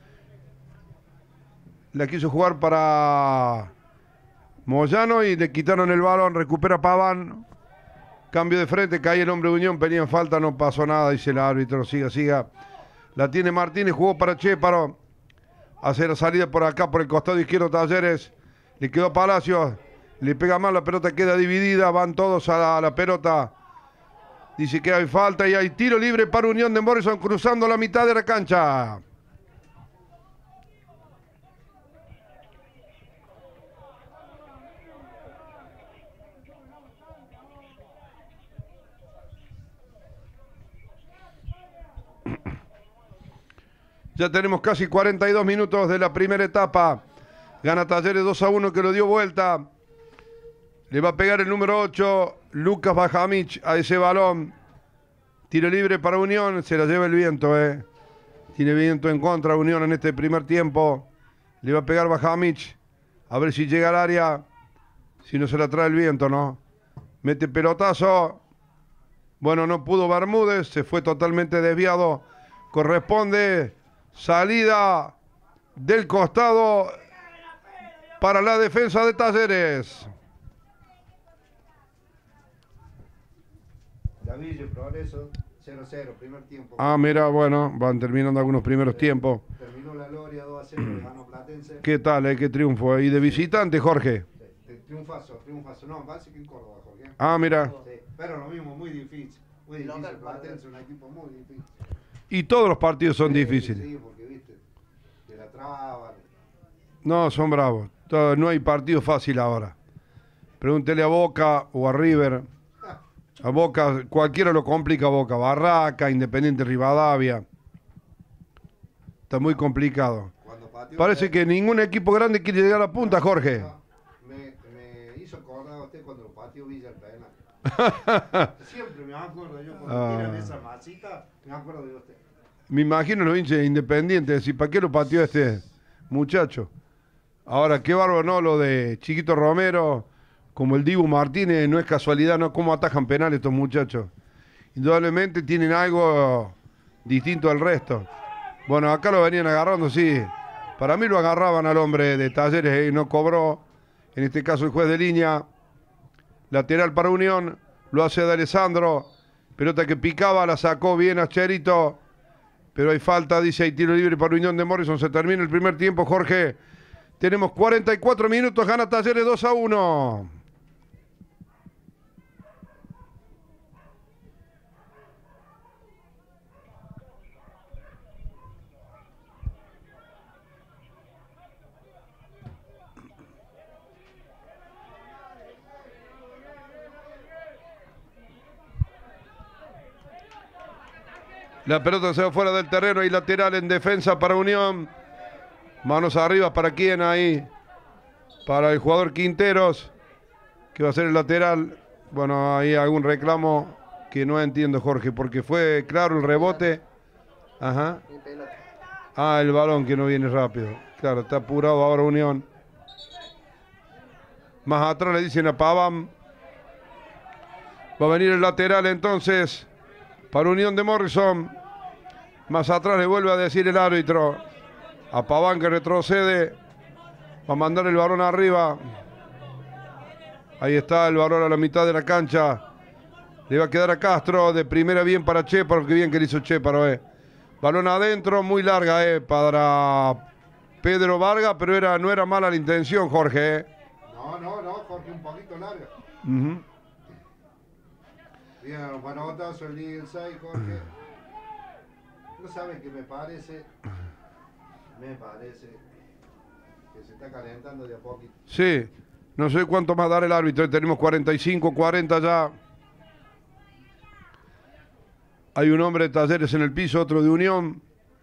La quiso jugar para Moyano y le quitaron el balón. Recupera Paván. Cambio de frente, cae el hombre de Unión, venía en falta, no pasó nada, dice el árbitro, siga, siga. La tiene Martínez, jugó para Chéparo. Hace la salida por acá, por el costado izquierdo Talleres. Le quedó Palacios, le pega mal, la pelota queda dividida, van todos a la, a la pelota. Dice que hay falta y hay tiro libre para Unión de Morrison cruzando la mitad de la cancha. Ya tenemos casi cuarenta y dos minutos de la primera etapa. Gana Talleres dos a uno que lo dio vuelta. Le va a pegar el número ocho, Lucas Bajamich, a ese balón. Tiro libre para Unión, se la lleva el viento, eh. Tiene viento en contra Unión en este primer tiempo. Le va a pegar Bajamich. A ver si llega al área. Si no se la trae el viento, ¿no? Mete pelotazo. Bueno, no pudo Bermúdez, se fue totalmente desviado. Corresponde salida del costado para la defensa de Talleres. David, Progreso, cero cero, primer tiempo. Ah, mira, bueno, van terminando algunos primeros tiempos. Terminó la Gloria dos a cero, ganó Platense. ¿Qué tal, eh? Qué triunfo ahí de visitante, Jorge. Sí, triunfazo, triunfazo. No, parece que en Córdoba, Jorge. Ah, mira. Sí, pero lo mismo, muy difícil. Muy difícil, Platense, un equipo muy difícil. Y todos los partidos son Sí, difíciles. Sí, porque viste, te la traban. No, son bravos. Todo- no hay partido fácil ahora. Pregúntele a Boca o a River. A Boca, cualquiera lo complica a Boca. Barraca, Independiente Rivadavia. Está muy complicado. Cuando pateó Parece que ningún equipo grande quiere llegar a la punta, Jorge. No, me, me hizo acordar a usted cuando pateó Villa el penal. Siempre me acuerdo yo cuando Ah. tiran esa masita, me acuerdo de usted. Me imagino los hinchas de Independiente decir, ¿para qué lo pateó este muchacho? Ahora, qué bárbaro, ¿no? Lo de Chiquito Romero, como el Dibu Martínez, no es casualidad, ¿no? Cómo atajan penal estos muchachos. Indudablemente tienen algo distinto al resto. Bueno, acá lo venían agarrando, sí. Para mí lo agarraban al hombre de Talleres y no cobró. En este caso el juez de línea. Lateral para Unión. Lo hace de Alessandro. Pelota que picaba, la sacó bien a Cherito. Pero hay falta, dice, hay tiro libre para Unión de Morrison. Se termina el primer tiempo, Jorge. Tenemos cuarenta y cuatro minutos, gana Talleres dos a uno. La pelota se va fuera del terreno y lateral en defensa para Unión. Manos arriba, ¿para quién ahí? Para el jugador Quinteros, que va a ser el lateral. Bueno, ahí algún reclamo que no entiendo, Jorge, porque fue claro el rebote. Ajá. Ah, el balón que no viene rápido. Claro, está apurado ahora Unión. Más atrás le dicen a Paván. Va a venir el lateral entonces para Unión de Morrison. Más atrás le vuelve a decir el árbitro a Paván que retrocede. Va a mandar el balón arriba. Ahí está el balón a la mitad de la cancha. Le va a quedar a Castro. De primera bien para Chéparo. Qué bien que le hizo Chéparo, eh. Balón adentro, muy larga, eh, para Pedro Vargas, pero era, no era mala la intención, Jorge, eh. No, no, no, Jorge, un poquito larga. Uh-huh. Bien, manotazo el Eagle seis, Jorge. No saben qué me parece. Me parece que se está calentando de a poquito. Sí, no sé cuánto más dar el árbitro. Tenemos cuarenta y cinco, cuarenta ya. Hay un hombre de Talleres en el piso, otro de Unión.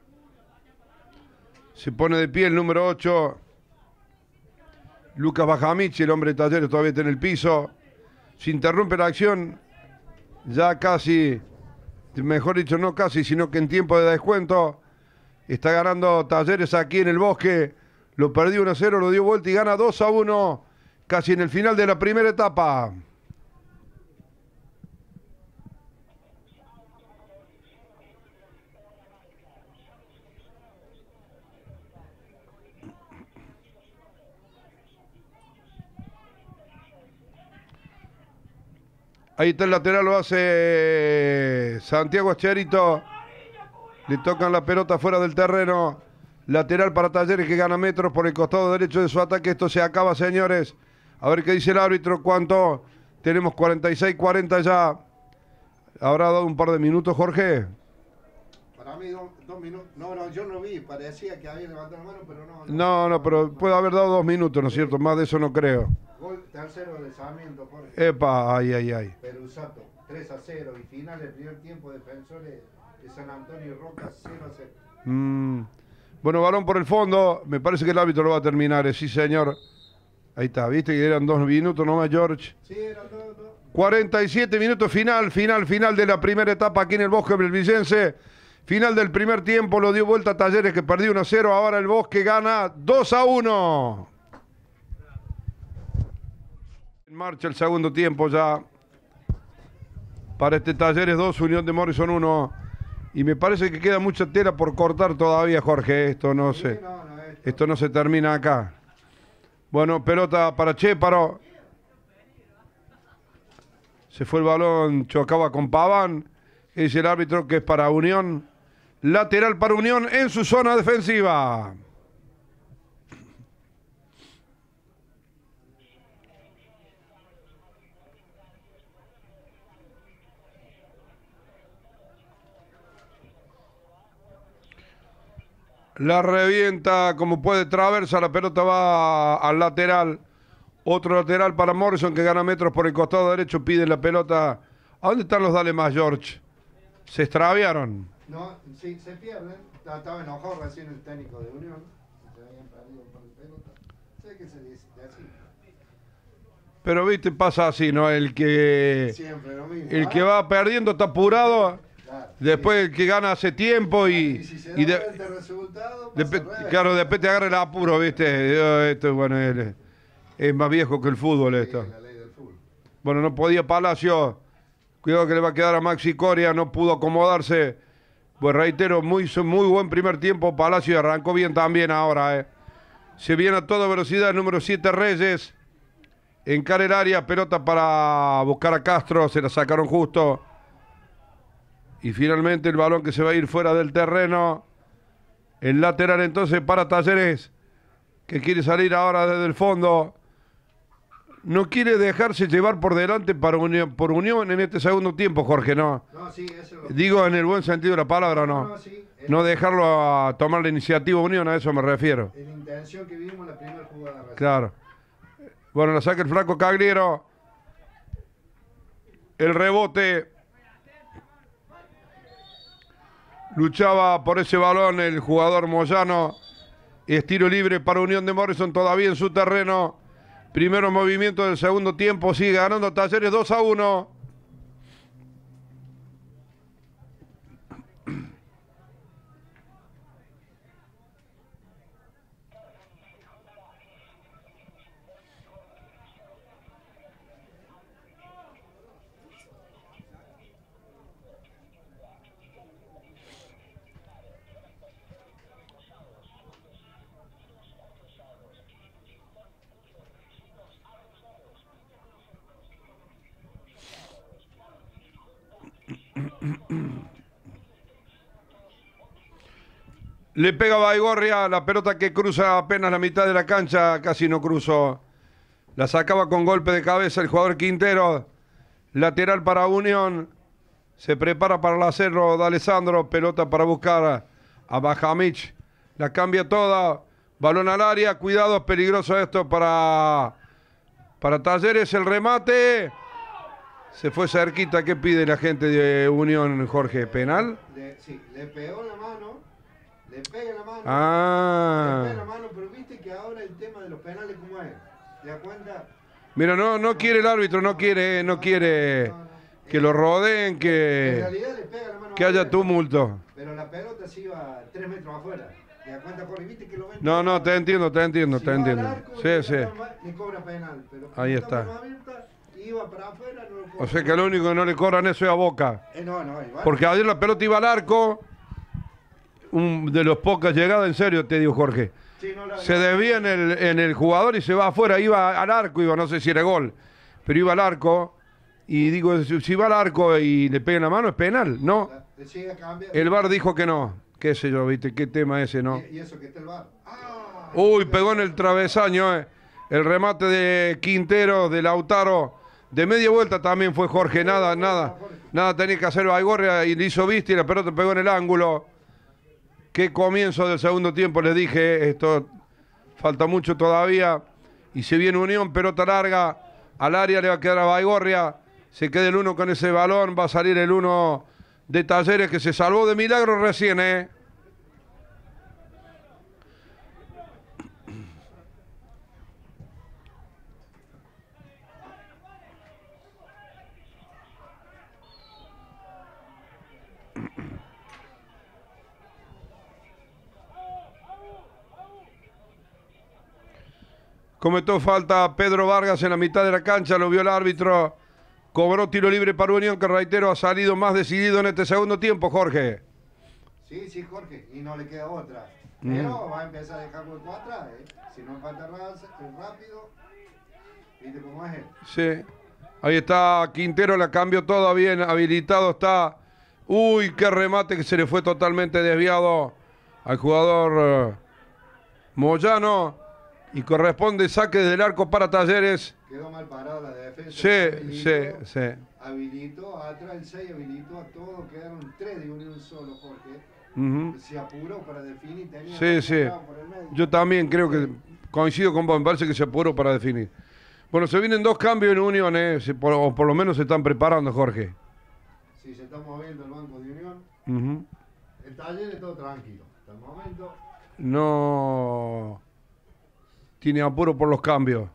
Se pone de pie el número ocho. Lucas Bajamichi, el hombre de Talleres, todavía está en el piso. Se interrumpe la acción. Ya casi, mejor dicho, no casi, sino que en tiempo de descuento. Está ganando Talleres aquí en el Bosque. Lo perdió uno a cero, lo dio vuelta y gana dos a uno. Casi en el final de la primera etapa. Ahí está el lateral, lo hace Santiago Cherito. Le tocan la pelota fuera del terreno. Lateral para Talleres que gana metros por el costado derecho de su ataque. Esto se acaba, señores. A ver qué dice el árbitro. ¿Cuánto? Tenemos cuarenta y seis, cuarenta ya. ¿Habrá dado un par de minutos, Jorge? Para mí, dos, dos minutos. No, no, yo no vi. Parecía que había levantado la mano, pero no. No, no, no pero puede haber dado dos minutos, ¿no es cierto? Más de eso no creo. Gol tercero de Sarmiento, Jorge. Epa, ay, ay, ay. Perusato, tres a cero. Y final del primer tiempo, defensores de San Antonio y Roca, cero a cero. Mm. Bueno, balón por el fondo. Me parece que el árbitro lo va a terminar, eh. Sí, señor. Ahí está, viste que eran dos minutos nomás, George. Sí, eran dos, dos. cuarenta y siete minutos, final, final, final de la primera etapa aquí en el Bosque Belvicense. Final del primer tiempo, lo dio vuelta a Talleres que perdió uno a cero. Ahora el Bosque gana dos a uno. En marcha el segundo tiempo ya. Para este Talleres dos, Unión de Morrison uno. Y me parece que queda mucha tela por cortar todavía, Jorge. Esto no se, esto no se termina acá. Bueno, pelota para Chéparo. Se fue el balón, chocaba con Paván. Dice el árbitro que es para Unión. Lateral para Unión en su zona defensiva. La revienta como puede Traversa, la pelota va al lateral. Otro lateral para Morrison que gana metros por el costado derecho, pide la pelota. ¿A dónde están los Dale más, George? Se extraviaron. No, sí, se pierden. Estaba enojado recién el técnico de Unión. Se habían perdido por la pelota. Sé que se dice así. Pero viste, pasa así, ¿no? El que, Siempre lo mismo. el ¿ah? que va perdiendo está apurado. Claro, Después sí. el que gana hace tiempo y... Y si se da y de- vuelta el resultado, pasa Después, al revés. claro, después te agarra el apuro, ¿viste? Eh, Esto, bueno, es, es más viejo que el fútbol Sí, esto. la ley del fútbol. Bueno, no podía Palacio. Cuidado que le va a quedar a Maxi Coria. No pudo acomodarse Pues reitero, muy, muy buen primer tiempo. Palacio arrancó bien también ahora. Eh. Se viene a toda velocidad el número siete Reyes. Encara el área, pelota para buscar a Castro. Se la sacaron justo. Y finalmente el balón que se va a ir fuera del terreno. El lateral entonces para Talleres, que quiere salir ahora desde el fondo. No quiere dejarse llevar por delante para Unión, por Unión en este segundo tiempo, Jorge, ¿no? No, sí, eso lo... Digo en el buen sentido de la palabra, ¿no? No, no, sí, no dejarlo a tomar la iniciativa Unión, a eso me refiero. En la intención que vimos en la primera jugada. Recién. Claro. Bueno, la saca el flaco Cagliero. El rebote. Luchaba por ese balón el jugador Moyano. Es tiro libre para Unión de Morrison todavía en su terreno. Primero movimiento del segundo tiempo. Sigue ganando Talleres dos a uno. Le pega Baigorria, la pelota que cruza apenas la mitad de la cancha, casi no cruzó. La sacaba con golpe de cabeza el jugador Quintero. Lateral para Unión. Se prepara para el hacerlo de Alessandro. Pelota para buscar a Bajamich. La cambia toda. Balón al área. Cuidado, es peligroso esto para, para Talleres. El remate. Se fue cerquita. ¿Qué pide la gente de Unión, Jorge? ¿Penal? Le, sí, le pegó la mano. Le pega en la mano. Ah. Le pega en la mano, pero viste que ahora el tema de los penales, ¿cómo es? ¿Te das cuenta? Mira, no, no quiere el árbitro, no quiere, no quiere no, no. que lo rodeen, En que, realidad le pega la mano. que haya afuera, tumulto. Pero la pelota se iba tres metros afuera. ¿Te das cuenta, Jorge? ¿Viste que lo ven? No, no, te entiendo, te entiendo, Si te va al entiendo. arco, Sí, le sí. cobra- Le cobra penal. Pero como Ahí está está. mano abierta, iba para afuera, no lo cobra. O sea que lo único que no le cobran eso es a Boca. Eh, no, no, igual. Porque ayer la pelota iba al arco, un, de los pocas llegadas, en serio te digo, Jorge. Sí, no la- Se desvía en el, en el jugador y se va afuera, iba al arco, iba, no sé si era gol, pero iba al arco. Y digo, si si va al arco y le pega en la mano, es penal, ¿no? la- sí, cambia. El V A R dijo que no. Qué sé yo, viste, qué tema ese, ¿no? Y, y eso que está el V A R. ¡Ah! Uy, pegó en el travesaño, eh. El remate de Quintero, de Lautaro. De media vuelta también fue Jorge, nada, nada. Nada tenía que hacer Baigorria y le hizo vista y la pelota pegó en el ángulo. Qué comienzo del segundo tiempo, les dije, esto falta mucho todavía. Y se viene Unión, pelota larga, al área le va a quedar a Baigorria. Se queda el uno con ese balón, va a salir el uno de Talleres que se salvó de milagro recién, ¿eh? Cometió falta Pedro Vargas en la mitad de la cancha, lo vio el árbitro. Cobró tiro libre para Unión, que reitero, ha salido más decidido en este segundo tiempo, Jorge. Sí, sí, Jorge, y no le queda otra. Mm. Pero va a empezar a dejar hueco atrás, ¿eh? Si no falta rápido, ¿viste cómo es él? Sí. Ahí está Quintero, la cambió toda bien, habilitado está. Uy, qué remate que se le fue totalmente desviado al jugador eh, Moyano. Y corresponde saque del arco para Talleres. Quedó mal parado la defensa. Sí, habilitó, sí, sí. Habilitó atrás el seis, habilitó a todos, quedaron tres de Unión solo, Jorge. Ujú. Se apuró para definir, tenía Sí, dos sí. entradas por el medio. Yo también creo que coincido con vos, me parece que se apuró para definir. Bueno, se vienen dos cambios en Unión, eh, se- por- o por lo menos se están preparando, Jorge. Sí, se está moviendo el banco de Unión. Ujú. El Taller es todo tranquilo. Hasta el momento. No tiene apuro por los cambios.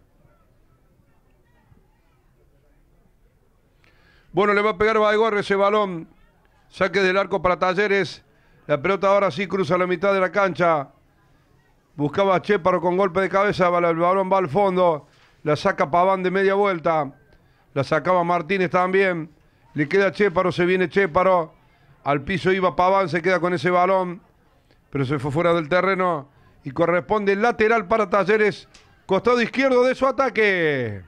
Bueno, le va a pegar Baigorria ese balón. Saque del arco para Talleres. La pelota ahora sí cruza la mitad de la cancha. Buscaba a Chéparo con golpe de cabeza. El balón va al fondo. La saca Paván de media vuelta. La sacaba Martínez también. Le queda Chéparo. Se viene Chéparo. Al piso iba Paván, se queda con ese balón, pero se fue fuera del terreno y corresponde lateral para Talleres, costado izquierdo de su ataque.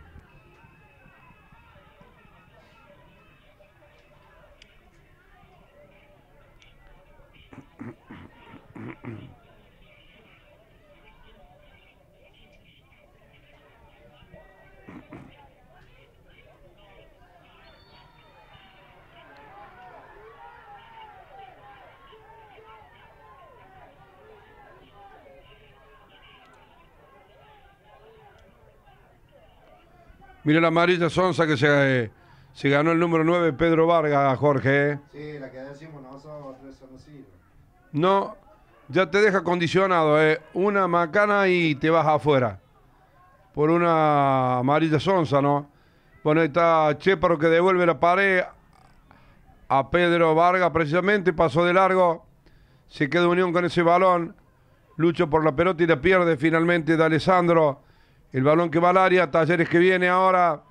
Mira la amarilla Sonsa que se, eh, se ganó el número nueve, Pedro Vargas, Jorge. Sí, la que decimos nosotros, eso no sirve. No, ya te deja condicionado, eh. Una macana y te vas afuera. Por una amarilla Sonsa, ¿no? Bueno, ahí está Chéparo que devuelve la pared a Pedro Vargas precisamente, pasó de largo. Se queda Unión con ese balón. Lucha por la pelota y la pierde finalmente de Alessandro. El balón que va al área, Talleres que viene ahora.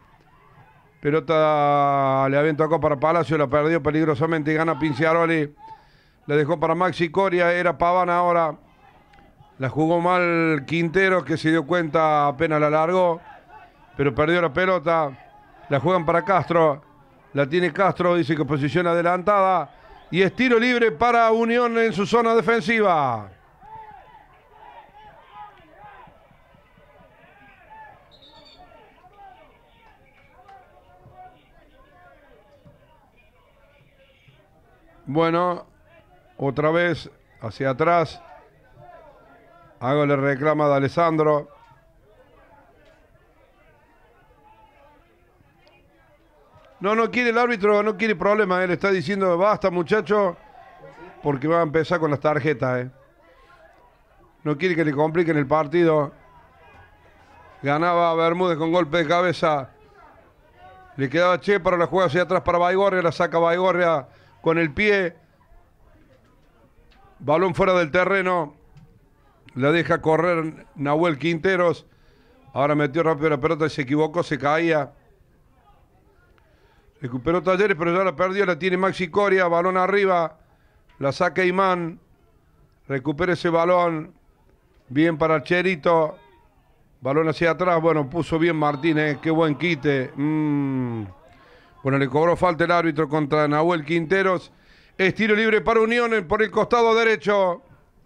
Pelota le habían tocado para Palacio, la perdió peligrosamente y gana Pinciaroli. Le dejó para Maxi Coria, era Paván ahora. La jugó mal Quintero, que se dio cuenta apenas la largó, pero perdió la pelota. La juegan para Castro. La tiene Castro, dice que posición adelantada. Y es tiro libre para Unión en su zona defensiva. Bueno, otra vez hacia atrás. Hago le reclama de Alessandro. No, no quiere el árbitro, no quiere problema. Él está diciendo basta, muchacho, porque va a empezar con las tarjetas. ¿eh? No quiere que le compliquen el partido. Ganaba Bermúdez con golpe de cabeza. Le quedaba Chéparo, la juega hacia atrás para Baigorria, la saca Baigorria con el pie. Balón fuera del terreno. La deja correr Nahuel Quinteros. Ahora metió rápido la pelota y se equivocó, se caía. Recuperó Talleres, pero ya la perdió. La tiene Maxi Coria. Balón arriba. La saca Imán. Recupera ese balón. Bien para Cherito. Balón hacia atrás. Bueno, puso bien Martínez. Qué buen quite. Mm. Bueno, le cobró falta el árbitro contra Nahuel Quinteros. Es tiro libre para Unión por el costado derecho.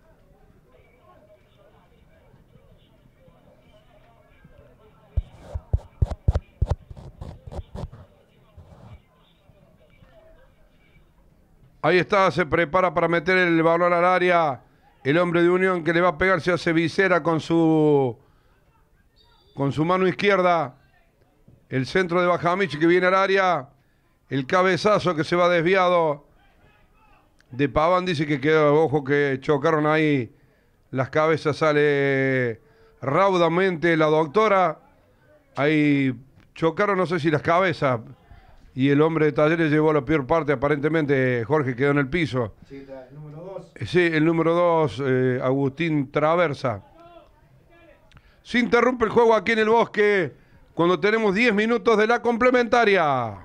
Ahí está, se prepara para meter el balón al área. El hombre de Unión que le va a pegar, se hace visera con su, con su mano izquierda. El centro de Bajamich que viene al área. El cabezazo que se va desviado de Paván. Dice que quedó, ojo que chocaron ahí las cabezas. Sale raudamente la doctora. Ahí chocaron, no sé si las cabezas. Y el hombre de Talleres llevó la peor parte. Aparentemente Jorge quedó en el piso. Sí, está el número dos. Sí, el número dos, eh, Agustín Traversa. Se interrumpe el juego aquí en el Bosque cuando tenemos diez minutos de la complementaria.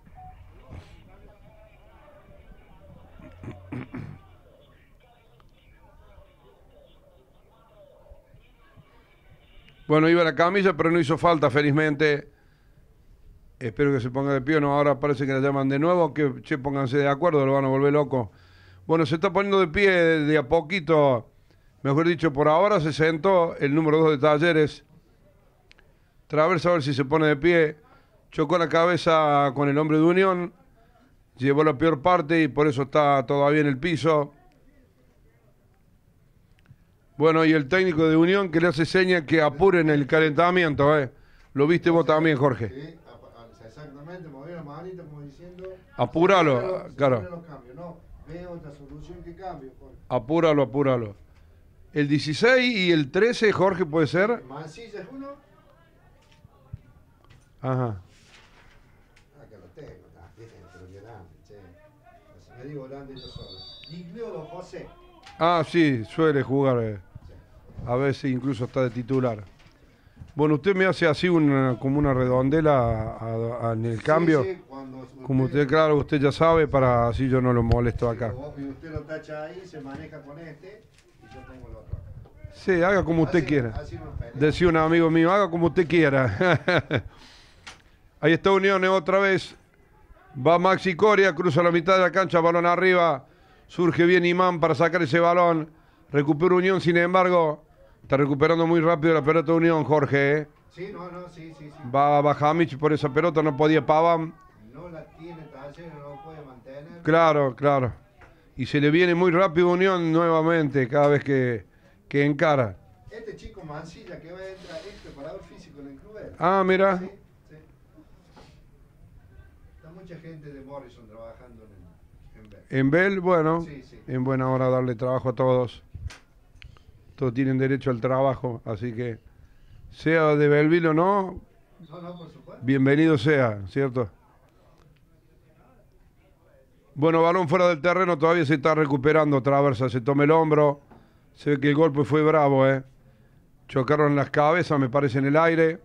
Bueno, iba la camisa, pero no hizo falta, felizmente. Espero que se ponga de pie. No, ahora parece que la llaman de nuevo. Que, che, pónganse de acuerdo, lo van a volver loco. Bueno, se está poniendo de pie de, de a poquito. Mejor dicho, por ahora se sentó el número dos de Talleres. Traversa a ver si se pone de pie. Chocó la cabeza con el hombre de Unión. Llevó la peor parte y por eso está todavía en el piso. Bueno, y el técnico de Unión que le hace seña que apuren el calentamiento, ¿eh? Lo viste vos también, Jorge. Sí, exactamente, mover la manita como diciendo... Apúralo, se ponen claro. se ponen los cambios. No, veo otra solución que cambio. Jorge. Apúralo, apúralo. El dieciséis y el trece, Jorge, ¿puede ser? Mancilla es uno. Ajá. Ah, que lo tengo, también, pero grande, che. Así me digo grande yo solo. Giglio José. Ah, sí, suele jugar. eh. A veces incluso está de titular. Bueno, usted me hace así una, como una redondela a- a- en el cambio. Sí, sí, cuando cuando... Como usted, claro, usted ya sabe, para así yo no lo molesto acá. Y usted lo tacha ahí, se maneja con este y yo tengo el otro acá. Sí, haga como usted Así- quiera. así nos peleamos. Decía un amigo mío, haga como usted quiera. Ahí está Unión otra vez. Va Maxi Coria, cruza la mitad de la cancha, balón arriba. Surge bien Imán para sacar ese balón. Recupera Unión, sin embargo. Está recuperando muy rápido la pelota de Unión, Jorge. ¿eh? Sí, no, no, sí, sí, sí. Va Bajamich por esa pelota, no podía Paván. No la tiene Talleres, no lo puede mantener. Claro, claro. Y se le viene muy rápido Unión nuevamente cada vez que, que encara. Este chico Mancilla que va a entrar es preparador físico en el club. ¿eh? Ah, mira. Sí, sí. Está mucha gente de Morrison trabajando en, en Bell. En Bell, bueno, Sí, sí. en buena hora darle trabajo a todos. Todos tienen derecho al trabajo, así que sea de Belleville o no, No, no, por supuesto. bienvenido sea, ¿cierto? Bueno, balón fuera del terreno, todavía se está recuperando. Traversa, se toma el hombro. Se ve que el golpe fue bravo, ¿eh? Chocaron las cabezas, me parece, en el aire.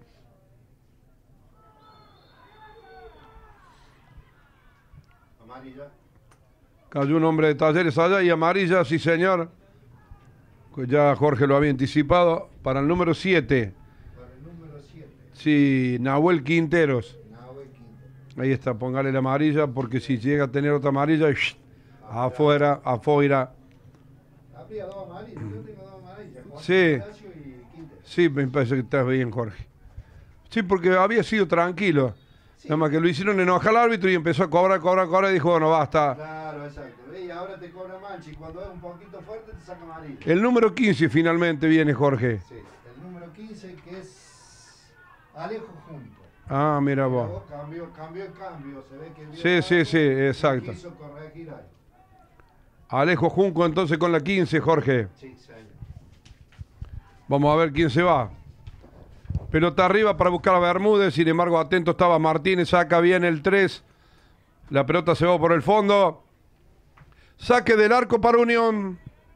Amarilla. Cayó un hombre de Talleres allá y amarilla, sí señor. Pues ya Jorge lo había anticipado. Para el número siete. Para el número siete. Sí, Nahuel Quinteros. Nahuel Quinto. Ahí está, póngale la amarilla, porque si llega a tener otra amarilla, ¡shh! Afuera, afuera. Habría dos amarillas. Yo tengo dos amarillas. Juan Sí. Ignacio y Quinto. Sí, me parece que estás bien, Jorge. Sí, porque había sido tranquilo. Sí. Nada más que lo hicieron enojar al árbitro y empezó a cobrar, cobrar, cobrar y dijo, bueno, basta. Claro, exacto. ¿Ves? Y ahora te cobra mancha y cuando es un poquito fuerte te saca amarilla. El número quince finalmente viene, Jorge. Sí. El número quince que es Alejo Junto. Ah, mira Pero vos. Cambio, cambio, cambio. Se ve que vio Sí, sí, algo sí, y exacto. quiso corregir ahí. Alejo Junco entonces con la quince, Jorge. Sí, señor. Vamos a ver quién se va. Pelota arriba para buscar a Bermúdez. Sin embargo, atento estaba Martínez. Saca bien el tres. La pelota se va por el fondo. Saque del arco para Unión.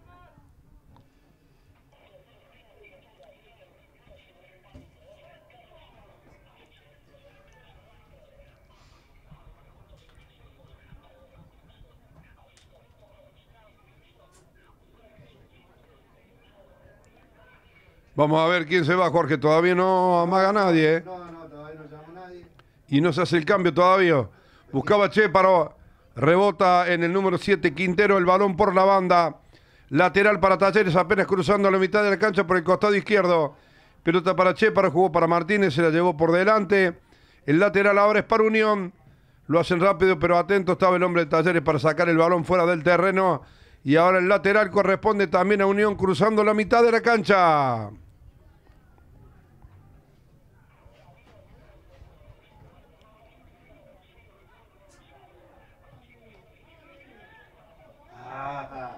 Vamos a ver quién se va, Jorge. Todavía no amaga nadie, ¿eh? No, no, todavía no llama nadie. Y no se hace el cambio todavía. Buscaba Chéparo. Rebota en el número siete Quintero. El balón por la banda. Lateral para Talleres. Apenas cruzando la mitad de la cancha por el costado izquierdo. Pelota para Chéparo. Jugó para Martínez. Se la llevó por delante. El lateral ahora es para Unión. Lo hacen rápido, pero atento estaba el hombre de Talleres para sacar el balón fuera del terreno. Y ahora el lateral corresponde también a Unión cruzando la mitad de la cancha. Ah,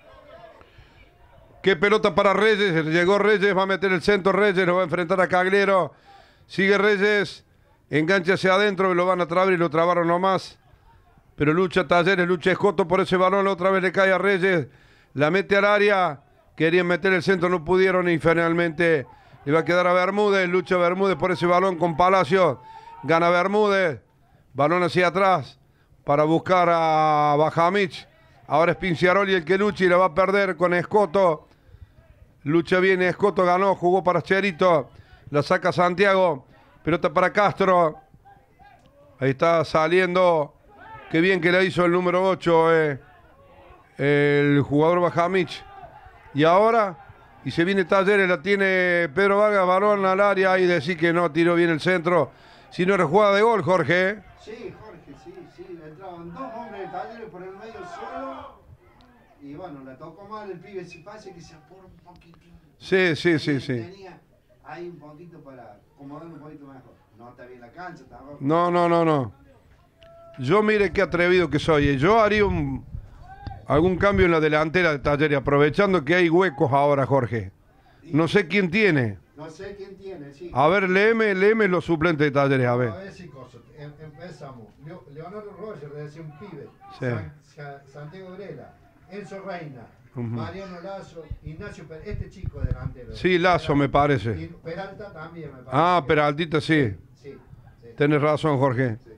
Qué pelota para Reyes. Llegó Reyes, va a meter el centro Reyes, lo va a enfrentar a Cagliero. Sigue Reyes, engancha hacia adentro, lo van a trabar y lo trabaron nomás. Pero lucha Talleres, lucha Escoto por ese balón, otra vez le cae a Reyes. La mete al área, querían meter el centro, no pudieron y finalmente le va a quedar a Bermúdez. Lucha Bermúdez por ese balón con Palacio. Gana Bermúdez, balón hacia atrás para buscar a Bajamich. Ahora es Pinciaroli el que lucha y la va a perder con Escoto. Lucha bien, Escoto ganó, jugó para Cherito. La saca Santiago. Pelota para Castro. Ahí está saliendo. Qué bien que la hizo el número ocho, eh, el jugador Bajamich. Y ahora, y se viene Talleres, la tiene Pedro Vargas, balón al área y decir que no tiró bien el centro. Si no era jugada de gol, Jorge. ¿eh? sí, Jorge, sí, sí. Entraban dos hombres de Talleres por el medio solo. Y bueno, le tocó mal el pibe. Si pasa que se apura un poquitín. Sí, sí, sí, sí. Tenía ahí un poquito para acomodar un poquito mejor. No está bien la cancha, tampoco. No, no, no, no. Yo mire qué atrevido que soy. eh. Yo haría un, algún cambio en la delantera de Talleres, aprovechando que hay huecos ahora, Jorge. No sé quién tiene. No sé quién tiene, sí. A ver, léeme, léeme los suplentes de Talleres, a A ver. ver si cosas. Em- Empezamos. Leo- Leonardo Roger, le decía un pibe. Sí. San- Sa- Santiago Grela. Enzo Reina. Ujú. Mariano Lazo. Ignacio Pérez. Este chico delantero. Sí, Lazo me parece. Y Peralta también me parece. Ah, que- Peraltita, sí. Sí, sí. Tenés razón, Jorge. Sí.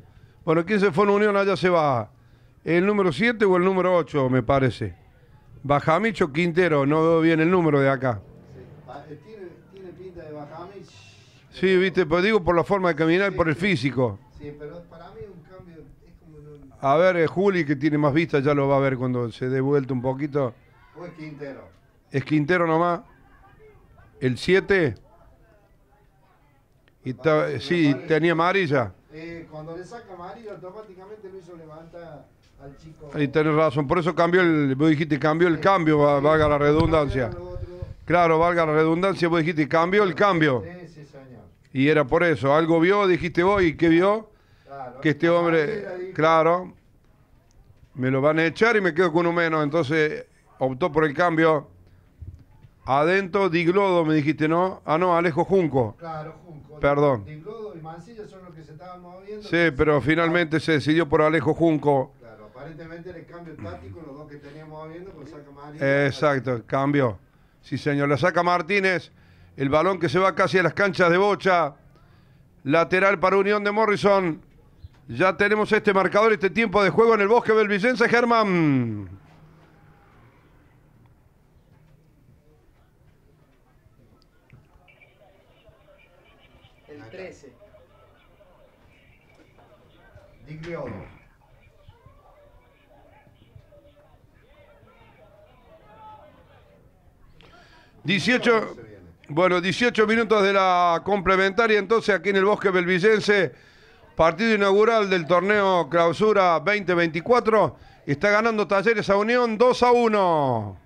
Bueno, ¿quién se fue en Unión? Allá se va. ¿El número siete o el número ocho, me parece? Bajamicho Quintero, no veo bien el número de acá. Sí. Ah, eh, Tiene, tiene pinta de Bajamich. Sí, viste, pues digo por la forma de caminar Sí, y por el sí. físico. Sí, pero para mí un cambio es como... No, A ver, eh, Juli, que tiene más vista, ya lo va a ver cuando se dé vuelta un poquito. o es Quintero. Es Quintero nomás. El siete. Y ta- sí, tenía amarilla. Eh, cuando le saca amarillo, automáticamente lo hizo levantar al chico. Ahí tenés razón, por eso cambió el, vos dijiste cambió el cambio, va- valga la redundancia. Claro, valga la redundancia, vos dijiste cambió el cambio. Sí, sí, señor. Y era por eso, algo vio, dijiste vos, ¿y qué vio? Claro. Que este hombre, claro, me lo van a echar y me quedo con uno menos, entonces optó por el cambio. Adentro, Diglodo, me dijiste, ¿no? Ah, no, Alejo Junco. Claro, Junco. Perdón. Diglodo y Mancilla son los que se estaban moviendo. Sí, pero finalmente se decidió por Alejo Junco. Claro, aparentemente era el cambio táctico, los dos que teníamos moviendo, pues saca María. Exacto, cambio. Sí, señor. La saca Martínez. El balón que se va casi a las canchas de Bocha. Lateral para Unión de Morrison. Ya tenemos este marcador, este tiempo de juego en el Bosque Belvicense, Germán. El trece. Digliodo. dieciocho, bueno, dieciocho minutos de la complementaria, entonces aquí en el Bosque Belvicense, partido inaugural del torneo Clausura veinte veinticuatro, está ganando Talleres a Unión dos a uno.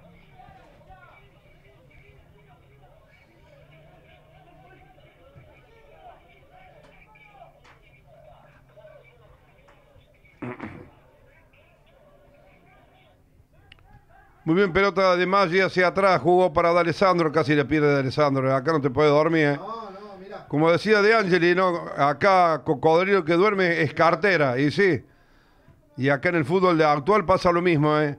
Muy bien, pelota de Maggi hacia atrás, jugó para D'Alessandro, casi le pierde D'Alessandro, acá no te puede dormir, ¿eh? No, no, mira. Como decía De Angeli, ¿no? Acá cocodrilo que duerme es cartera, y sí. Y acá en el fútbol de actual pasa lo mismo, ¿eh?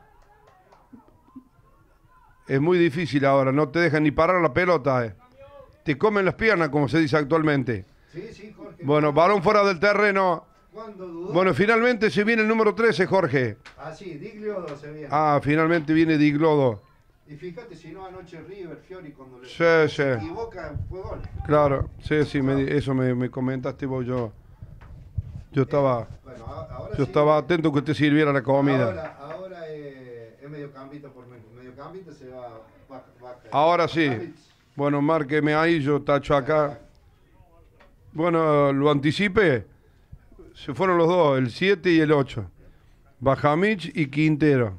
Es muy difícil ahora, no te dejan ni parar la pelota, ¿eh? Te comen las piernas, como se dice actualmente. Sí, sí, Jorge. Bueno, balón fuera del terreno. ¿Cuándo dudó? Bueno, finalmente se viene el número trece, Jorge. Ah, sí, Digliodo se viene. Ah, finalmente viene Diglodo. Y fíjate, si no anoche River, Fiori, cuando le Sí, se sí. equivoca, fue gol. Claro, sí, sí, me- eso me, me comentaste vos, yo. Yo estaba, Bueno, a- ahora yo sí, estaba atento que usted sirviera la comida. Ahora, ahora eh, es mediocampista por me- mediocampista, se va baja, baja. Ahora sí. Bajamich. Bueno, márqueme ahí, yo tacho acá. Bueno, lo anticipé. Se fueron los dos, el siete y el ocho. Bajamich y Quintero.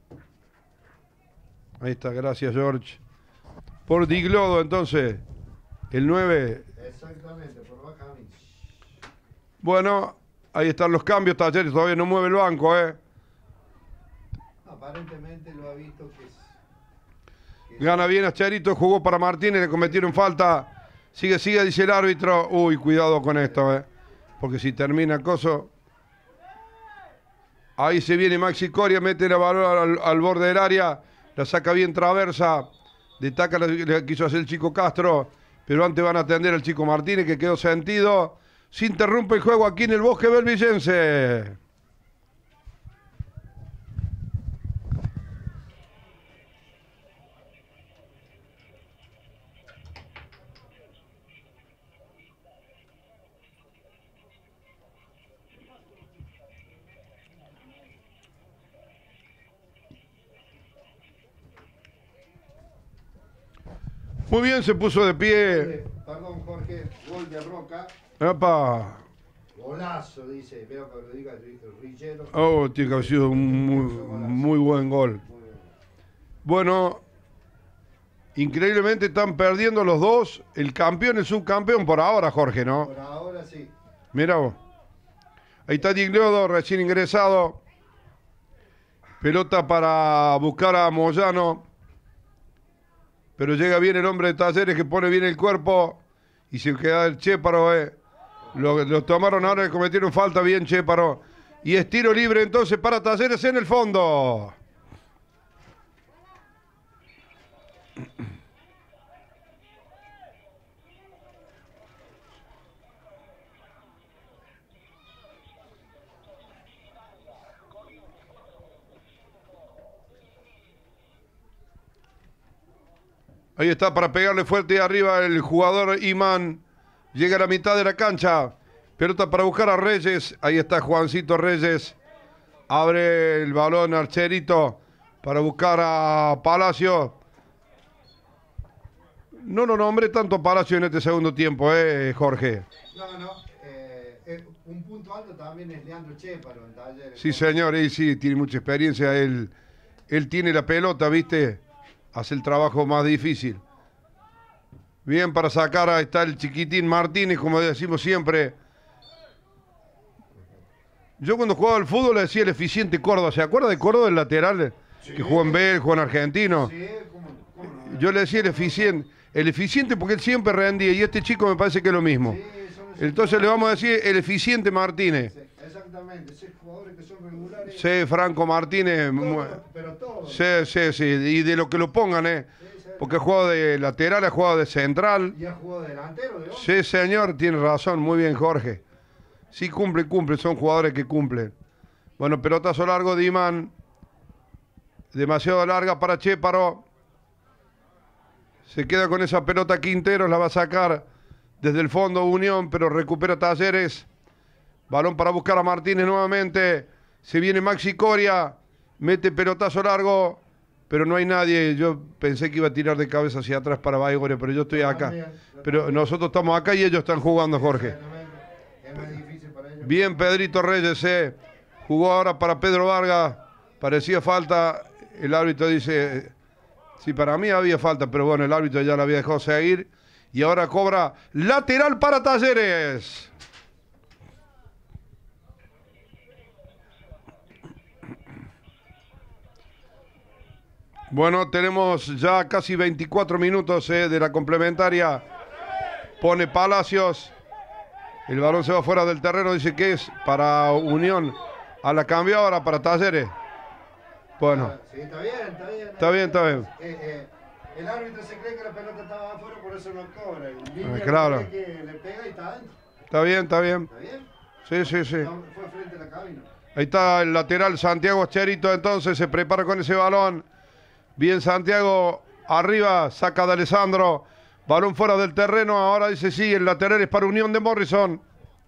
Ahí está, gracias George. Por Diglodo entonces, el nueve. Exactamente, por Bajamich. Bueno, ahí están los cambios, Talleres todavía no mueve el banco, ¿eh? Aparentemente lo ha visto que es... que Gana bien a Charito, jugó para Martínez, le cometieron falta. Sigue, sigue, dice el árbitro. Uy, cuidado con esto, ¿eh? Porque si termina Coso. Ahí se viene Maxi Coria, mete la balón al, al borde del área. La saca bien Traversa. De taca le, le quiso hacer el chico Castro. Pero antes van a atender al chico Martínez, que quedó sentido. Se interrumpe el juego aquí en el Bosque Belvicense. Muy bien, se puso de pie. Eh, Perdón, Jorge, gol de Roca. Epa. Golazo, dice. Veo que lo diga Rillero. Oh, tiene que haber sido un muy, muy buen gol. Muy bien. Bueno, increíblemente están perdiendo los dos. El campeón y el subcampeón por ahora, Jorge, ¿no? Por ahora sí. Mira vos. Ahí está Digliodo, recién ingresado. Pelota para buscar a Moyano. Pero llega bien el hombre de Talleres que pone bien el cuerpo. Y se queda el Chéparo, eh. Lo, lo tomaron ahora, le cometieron falta bien Chéparo. Y es tiro libre entonces para Talleres en el fondo. Ahí está para pegarle fuerte arriba el jugador Imán. Llega a la mitad de la cancha. Pelota para buscar a Reyes. Ahí está Juancito Reyes. Abre el balón Archerito para buscar a Palacio. No lo nombré tanto Palacio en este segundo tiempo, ¿eh, Jorge? No, no. Eh, eh, un punto alto también es Leandro Chéparo en Talleres. Sí, señor, y sí, tiene mucha experiencia. Él, él tiene la pelota, ¿viste? Hace el trabajo más difícil. Bien, para sacar, ahí está el chiquitín Martínez, como decimos siempre. Yo cuando jugaba al fútbol le decía el eficiente Córdoba. ¿Se acuerda de Córdoba, el lateral? Sí. Que jugó en B, jugó en Argentino. Sí, ¿cómo, cómo no? Yo le decía el eficiente. El eficiente porque él siempre rendía. Y este chico me parece que es lo mismo. Sí, entonces le vamos a decir el eficiente Martínez. Sí, exactamente. Sí, jugadores que son regulares. Sí, Franco Martínez. Todo, pero todo. Sí, sí, sí. Y de lo que lo pongan, ¿eh? Sí, sí. Porque ha jugado de lateral, ha jugado de central. Y ha jugado de delantero, ¿de Sí, señor. Tiene razón. Muy bien, Jorge. Sí, cumple, cumple, son jugadores que cumplen. Bueno, pelotazo largo de Imán. Demasiado larga para Chéparo. Se queda con esa pelota Quinteros, la va a sacar desde el fondo Unión, pero recupera Talleres. Balón para buscar a Martínez nuevamente. Se viene Maxi Coria. Mete pelotazo largo, pero no hay nadie. Yo pensé que iba a tirar de cabeza hacia atrás para Baigorria, pero yo estoy acá. Pero nosotros estamos acá y ellos están jugando, Jorge. Bien, Pedrito Reyes, eh. Jugó ahora para Pedro Vargas. Parecía falta. El árbitro dice, sí, para mí había falta, pero bueno, el árbitro ya la había dejado seguir. Y ahora cobra lateral para Talleres. Bueno, tenemos ya casi veinticuatro minutos eh, de la complementaria. Pone Palacios. El balón se va fuera del terreno, dice que es para Unión. A la cambio ahora para Talleres. Bueno. Sí, está bien, está bien. Está bien, está bien. Eh, eh, el árbitro se cree que la pelota estaba afuera, por eso no cobra. El niño ah, claro. cree que le pega y está adentro. Está bien, está bien. ¿Está bien? Sí, sí, sí. No, fue frente a la cabina. Ahí está el lateral Santiago Cherito, entonces se prepara con ese balón. Bien Santiago, arriba, saca de Alessandro. Balón fuera del terreno, ahora dice sí, el lateral es para Unión de Morrison.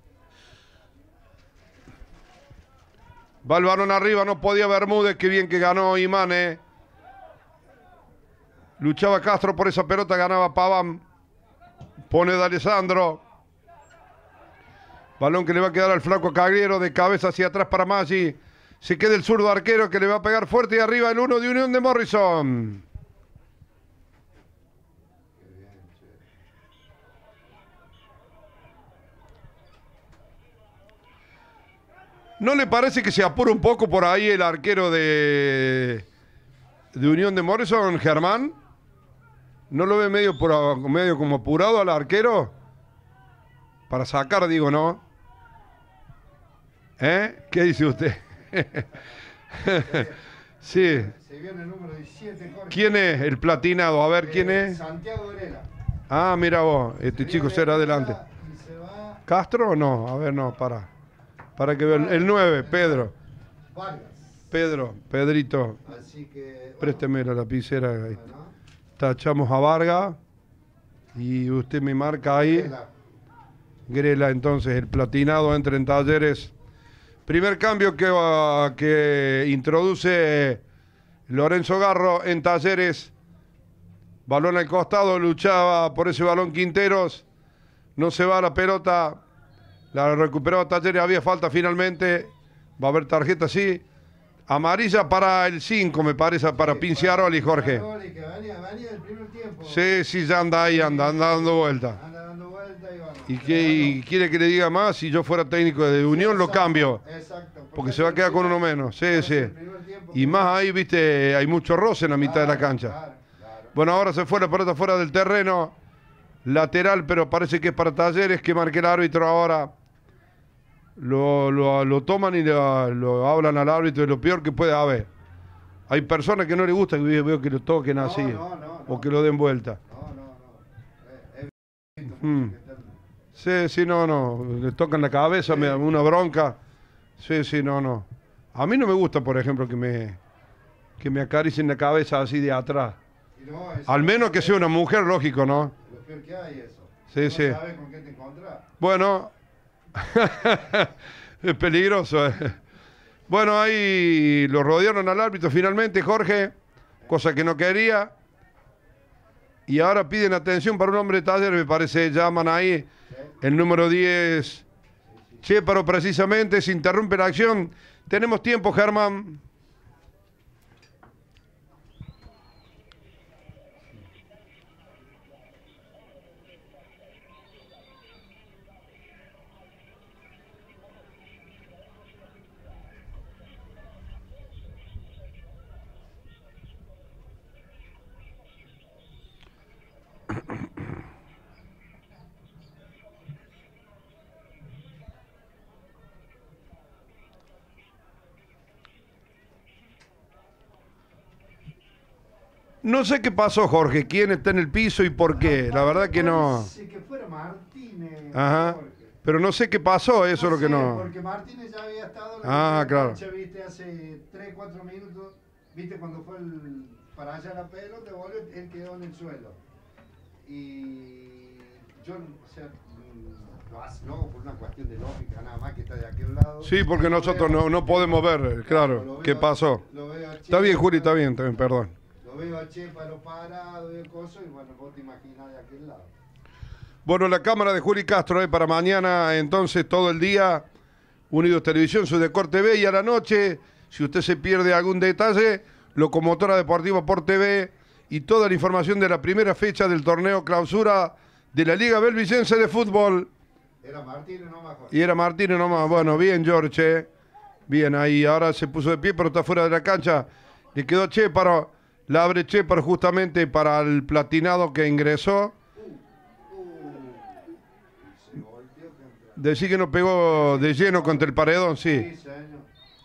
Va el balón arriba, no podía Bermúdez, qué bien que ganó Imán, eh. Luchaba Castro por esa pelota, ganaba Paván. Pone de Alessandro. Balón que le va a quedar al flaco Cagliero, de cabeza hacia atrás para Maggi. Se queda el zurdo arquero que le va a pegar fuerte y arriba el uno de Unión de Morrison. ¿No le parece que se apura un poco por ahí el arquero de, de Unión de Morrison, Germán? ¿No lo ve medio, por, medio como apurado al arquero? Para sacar, digo, ¿no? ¿Eh? ¿Qué dice usted? Sí. Se viene el número diecisiete, Jorge. ¿Quién es el platinado? A ver, eh, ¿quién es? Santiago Varela. Ah, mira vos, este se chico será adelante. Va... ¿Castro o no? A ver, no, para. Para que vean. El nueve, Pedro. Vargas. Pedro, Pedrito. Así que. Bueno. Présteme la lapicera. Ahí. Bueno. Tachamos a Vargas. Y usted me marca ahí. Grela. Grela, entonces, el platinado entra en Talleres. Primer cambio que, uh, que introduce Lorenzo Garro en Talleres. Balón al costado, luchaba por ese balón Quinteros. No se va la pelota. La recuperó Talleres, había falta finalmente. Va a haber tarjeta, sí. Amarilla para el cinco, me parece, para sí, Pinciaroli, Jorge. Pinciaroli, que venía, venía del primer tiempo. Sí, sí, ya anda ahí, anda, anda dando vuelta. Anda dando vuelta y vamos. ¿Y, qué, y quiere que le diga más? Si yo fuera técnico de Unión, exacto, lo cambio. Exacto. Porque, porque se va a quedar con uno menos. Sí, sí. Y más ahí, viste, hay mucho roce en la mitad claro, de la cancha. Claro, claro. Bueno, ahora se fue la pelota fuera del terreno. Lateral, pero parece que es para Talleres, que marque el árbitro ahora. Lo, lo, lo toman y lo, lo hablan al árbitro, es lo peor que puede haber. Hay personas que no les gusta que veo que lo toquen no, así, no, no, no. o que lo den vuelta. No, no, no. Eh, eh, mm. Sí, sí, no, no. Le tocan la cabeza, sí. Me da una bronca. Sí, sí, no, no. A mí no me gusta, por ejemplo, que me, que me acaricien la cabeza así de atrás. Y no, es- Al menos que sea una mujer, lógico, ¿no? Lo peor que hay eso. Sí, no sí. sabes con qué te encontrás. Bueno, es peligroso. eh. Bueno, ahí lo rodearon al árbitro finalmente, Jorge, cosa que no quería. Y ahora piden atención para un hombre de taller, me parece, llaman ahí el número diez, Chéparo precisamente, se interrumpe la acción. Tenemos tiempo, Germán. No sé qué pasó, Jorge, quién está en el piso y por qué. La verdad que no. Parece que fuera Martínez. Ajá. Jorge. Pero no sé qué pasó, eso es lo que sé, no. Porque Martínez ya había estado en Ah, la claro. cancha, viste, hace tres, cuatro minutos. Viste, cuando fue el, para allá la pelota, volvió, él quedó en el suelo. Y yo, o sea, mm, lo hace, no por una cuestión de lógica, nada más que está de aquel lado. Sí, porque Lo nosotros veo- no, no podemos ver, lo claro, veo- qué pasó. lo veo a Está bien, Chepa, Juli, está bien, está bien, perdón. Lo veo a Chéparo parado y el coso, y bueno, vos te imaginás de aquel lado. Bueno, la cámara de Juli Castro, eh, para mañana, entonces, todo el día, Unidos Televisión, su Decor T V, y a la noche, si usted se pierde algún detalle, Locomotora Deportiva por T V, y toda la información de la primera fecha del torneo clausura de la Liga Belvicense de Fútbol. Era Martínez, no más Y era Martínez nomás. Bueno, bien, George. eh. Bien, ahí ahora se puso de pie, pero está fuera de la cancha. Le quedó Chéparo. La abre Chéparo justamente para el platinado que ingresó. Se volteó contra... Decir que no pegó de lleno contra el paredón, sí. Sí, señor.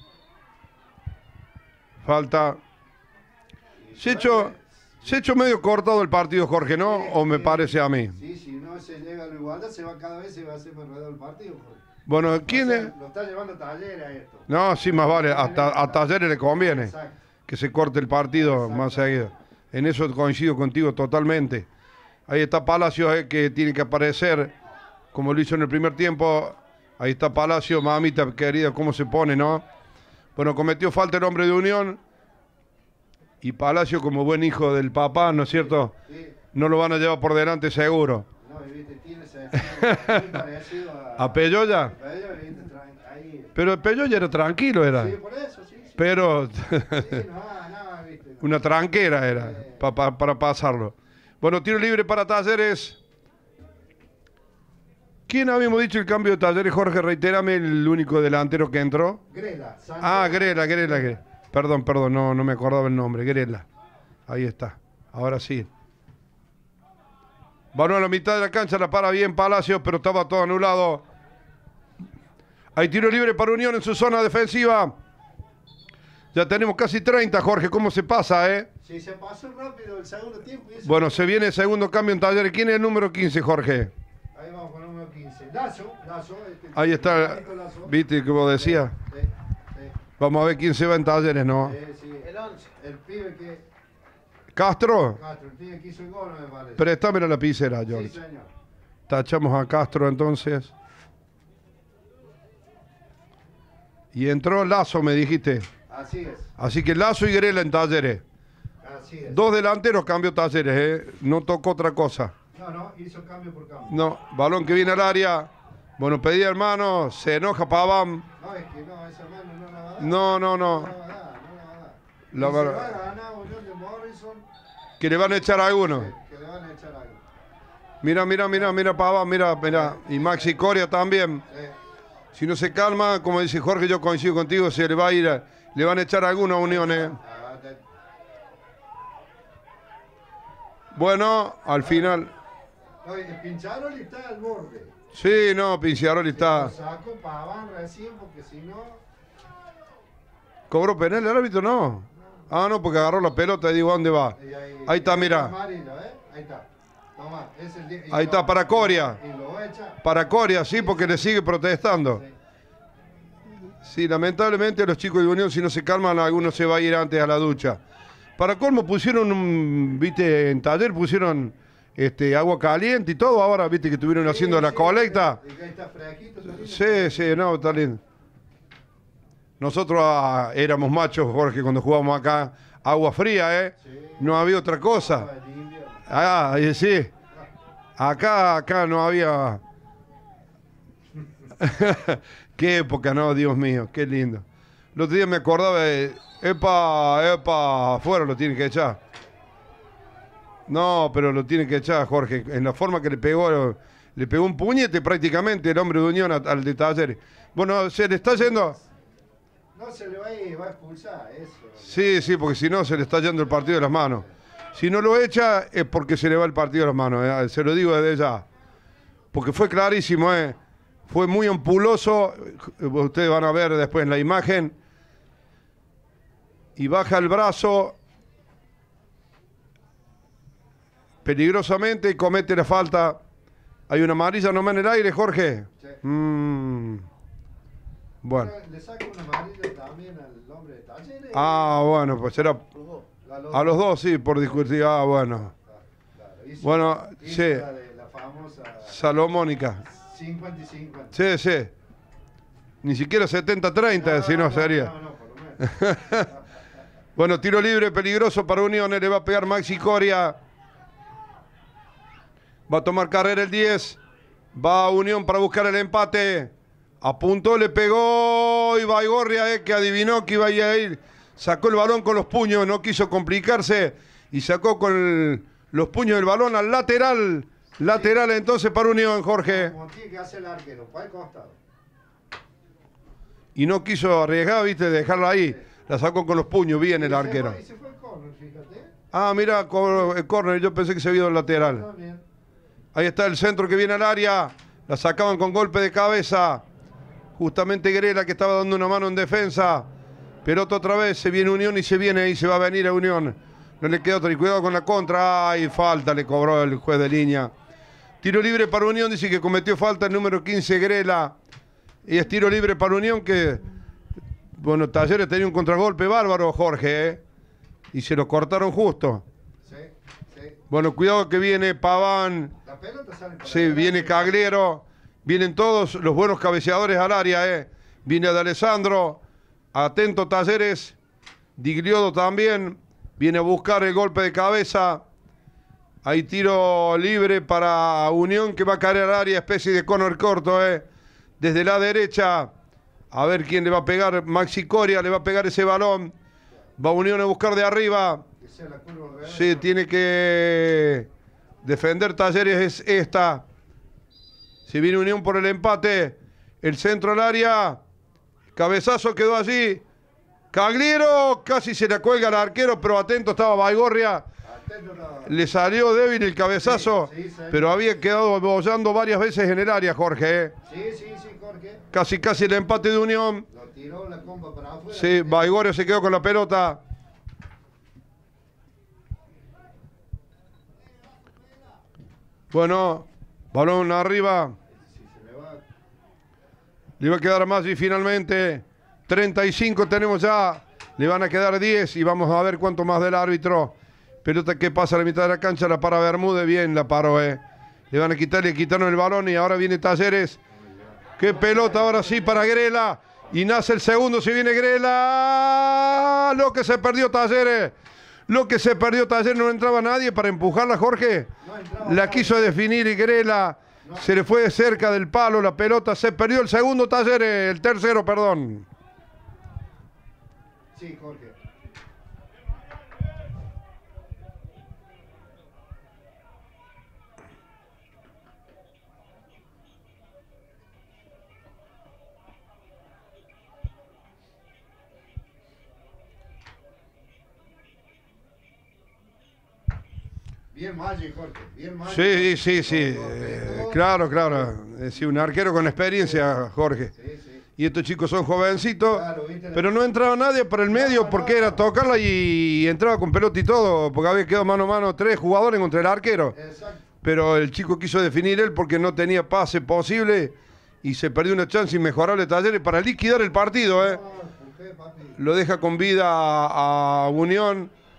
Falta. Y Se ha hecho, se ha hecho medio cortado el partido, Jorge, ¿no? Sí, ¿O me sí. parece a mí? Sí, si no se llega a la igualdad, se va cada vez se va a hacer más ruido el partido. Jorge. Bueno, ¿quién O es? sea, lo está llevando Talleres a esto. No, sí, más vale. Hasta a Talleres le conviene Exacto. que se corte el partido más seguido. En eso coincido contigo totalmente. Ahí está Palacio, eh, que tiene que aparecer, como lo hizo en el primer tiempo. Ahí está Palacio, mamita querida, cómo se pone, ¿no? Bueno, cometió falta el hombre de Unión. Y Palacio, como buen hijo del papá, ¿no es cierto? Sí. No lo van a llevar por delante seguro. No, y viste, tiene ese estilo muy parecido a... ¿A Peyoya? a Pello, viste, tra- ahí. Pero Peyoya era tranquilo, era. Sí, por eso, sí. sí. Pero Sí, no, no, viste. una tranquera era pa- pa- para pasarlo. Bueno, tiro libre para Talleres. ¿Quién habíamos dicho el cambio de Talleres? Jorge, reitérame el único delantero que entró. Grela. Santos. Ah, Grela, Grela, Grela. Perdón, perdón, no, no me acordaba el nombre. Grela. Ahí está. Ahora sí. Balón a la mitad de la cancha, la para bien Palacios, pero estaba todo anulado. Hay tiro libre para Unión en su zona defensiva. Ya tenemos casi treinta, Jorge. ¿Cómo se pasa, eh? Sí, se pasó rápido el segundo tiempo. y eso- Bueno, se viene el segundo cambio en Talleres. ¿Quién es el número quince, Jorge? Ahí vamos con el número quince. Lazo, Lazo. Este, Ahí está. Marito Lazo. ¿Viste que vos decías? Sí, sí, Vamos a ver quién se va en Talleres, ¿no? sí, sí. El once. El pibe que... Castro, Castro, el pibe que hizo el gol, me parece. préstamela la lapicera, Sí, George. señor. Tachamos a Castro entonces. Y entró Lazo, me dijiste. Así es, Así que Lazo y Grela en Talleres. así es. Dos delanteros cambió Talleres, ¿eh? No tocó otra cosa. No, no, hizo cambio por cambio. No, balón que viene al área. Bueno, pedía hermano, se enoja Paván. No, es que no, esa mano no la va a dar. No, no, No no. la va a dar, no la va a dar. La Y va- se va a ganar Unión de Morrison, Que le van a echar a alguno. que, que le van a echar algo. Mira, mira, mira, mira Paván, mira, mira. Y Maxi Coria también. Eh, Si no se calma, como dice Jorge, yo coincido contigo, se le va a ir, a- le van a echar alguna unión, ¿eh? ah, te- Bueno, al final. Oye, el Pincharoli está al borde. Sí, no, Pinciaroli está. Lo saco Paván recién porque si no... ¿Cobró penal el árbitro? No. Ah, no, porque agarró la pelota y digo, ¿a dónde va? y ahí, Ahí está, y mira. amarillo, ¿eh? Ahí está. Toma, es el di- y Ahí lo- está, para Coria. Y lo echa. Para Coria, sí, porque le sigue protestando. Sí. Sí, lamentablemente los chicos de Unión, si no se calman, algunos se va a ir antes a la ducha. Para colmo pusieron un, viste, en Taller pusieron este, agua caliente y todo, ahora viste que estuvieron haciendo Sí, la sí, colecta. sí, está fresquito, está lindo. Sí, sí, no, está lindo. Nosotros ah, éramos machos, Jorge, cuando jugábamos acá, agua fría, ¿eh? Sí. No había otra cosa. Agua de invierno. Ah, y sí. Acá, acá no había. Qué época, no, Dios mío, qué lindo. El otro día me acordaba de. Epa, epa, afuera lo tiene que echar. No, pero lo tiene que echar, Jorge. En la forma que le pegó, le pegó un puñete prácticamente el hombre de Unión a- al de Talleres. Bueno, se le está yendo. No se le va a, ir, va a expulsar eso. Sí, sí, porque si no se le está yendo el partido de las manos. Si no lo echa es porque se le va el partido de las manos, eh, se lo digo desde ya. Porque fue clarísimo, eh. Fue muy ampuloso, eh, ustedes van a ver después en la imagen. Y baja el brazo peligrosamente y comete la falta. Hay una amarilla nomás en el aire, Jorge. Sí. Mm. Bueno. Pero le saca una amarilla también al hombre de Talleres. Ah, bueno, pues será A los a los dos, sí, por discutir. Ah, bueno. Claro, hizo- Bueno, hizo sí. La, de la famosa Salomónica. cincuenta y cincuenta. Sí, sí. Ni siquiera setenta treinta, si no sería. No, no, por lo menos. Bueno, tiro libre peligroso para Unión, le va a pegar Maxi Coria. Va a tomar carrera el diez. Va a Unión para buscar el empate. Apuntó, le pegó y Baigorria, eh, que adivinó que iba a ir. Sacó el balón con los puños, no quiso complicarse y sacó con el- los puños del balón al lateral. Lateral entonces para Unión, Jorge. Como tiene que hacer el arquero, para el costado. Y no quiso arriesgar, viste, dejarla ahí. La sacó con los puños, bien el Y se arquero. fue- Y se fue el córner, fíjate. Ah, mira, co- el córner, yo pensé que se había ido al lateral. Está bien. Ahí está el centro que viene al área. La sacaban con golpe de cabeza. Justamente Grela que estaba dando una mano en defensa. Pelota otra vez, se viene Unión y se viene y se va a venir a Unión. No le queda otra. Y cuidado con la contra. Ay, falta, le cobró el juez de línea. Tiro libre para Unión, dice que cometió falta el número quince, Grela. Y es tiro libre para Unión que, bueno, Talleres tenía un contragolpe bárbaro, Jorge, ¿eh? Y se lo cortaron justo. Sí, sí. Bueno, cuidado que viene Paván. La pelota sale para Sí, adelante. viene Cagliero. Vienen todos los buenos cabeceadores al área, ¿eh? Viene de Alessandro. Atento Talleres. Digliodo también. Viene a buscar el golpe de cabeza. Hay tiro libre para Unión que va a caer al área, especie de corner corto, ¿eh? Desde la derecha. A ver quién le va a pegar. Maxi Coria le va a pegar ese balón. Va Unión a buscar de arriba. Que sea la curva al revés. Sí, tiene que defender Talleres es esta. Si viene Unión por el empate, el centro al área, cabezazo quedó allí. Cagliero casi se le cuelga al arquero, pero atento estaba Baigorria. Atento, no. Le salió débil el cabezazo, Sí, sí, sí. pero había quedado bollando varias veces en el área, Jorge. ¿eh? Sí, sí, sí, Jorge. Casi, casi el empate de Unión. Lo tiró la comba para afuera. Sí, Baigorria se quedó con la pelota. Bueno, balón arriba. Si se le va. Le va a quedar más y finalmente treinta y cinco tenemos ya. Le van a quedar diez y vamos a ver cuánto más del árbitro. Pelota que pasa a la mitad de la cancha, la para Bermúdez. Bien, la paró, eh. Le van a quitar, le quitaron el balón y ahora viene Talleres. Qué pelota ahora sí para Grela. Y nace el segundo, si viene Grela. Lo que se perdió Talleres. Lo que se perdió Talleres, no entraba nadie para empujarla, Jorge. No entraba La nadie. quiso definir y Grela. Se le fue cerca del palo la pelota. Se perdió el segundo Talleres, el tercero, perdón. Sí, Jorge. Bien Maggi, Jorge. Bien Maggi. Sí, sí, sí. Lo- lo eh, pegó. claro, claro. Es decir, un arquero con experiencia, Jorge. Sí, sí. Y estos chicos son jovencitos. Claro, viste la- Pero no entraba nadie por el medio No, porque no, era no. tocarla y entraba con pelota y todo. Porque había quedado mano a mano tres jugadores contra el arquero. Exacto. Pero el chico quiso definir él porque no tenía pase posible y se perdió una chance inmejorable de Talleres para liquidar el partido, ¿eh? No, ¿por qué, papi? Lo deja con vida a, a Unión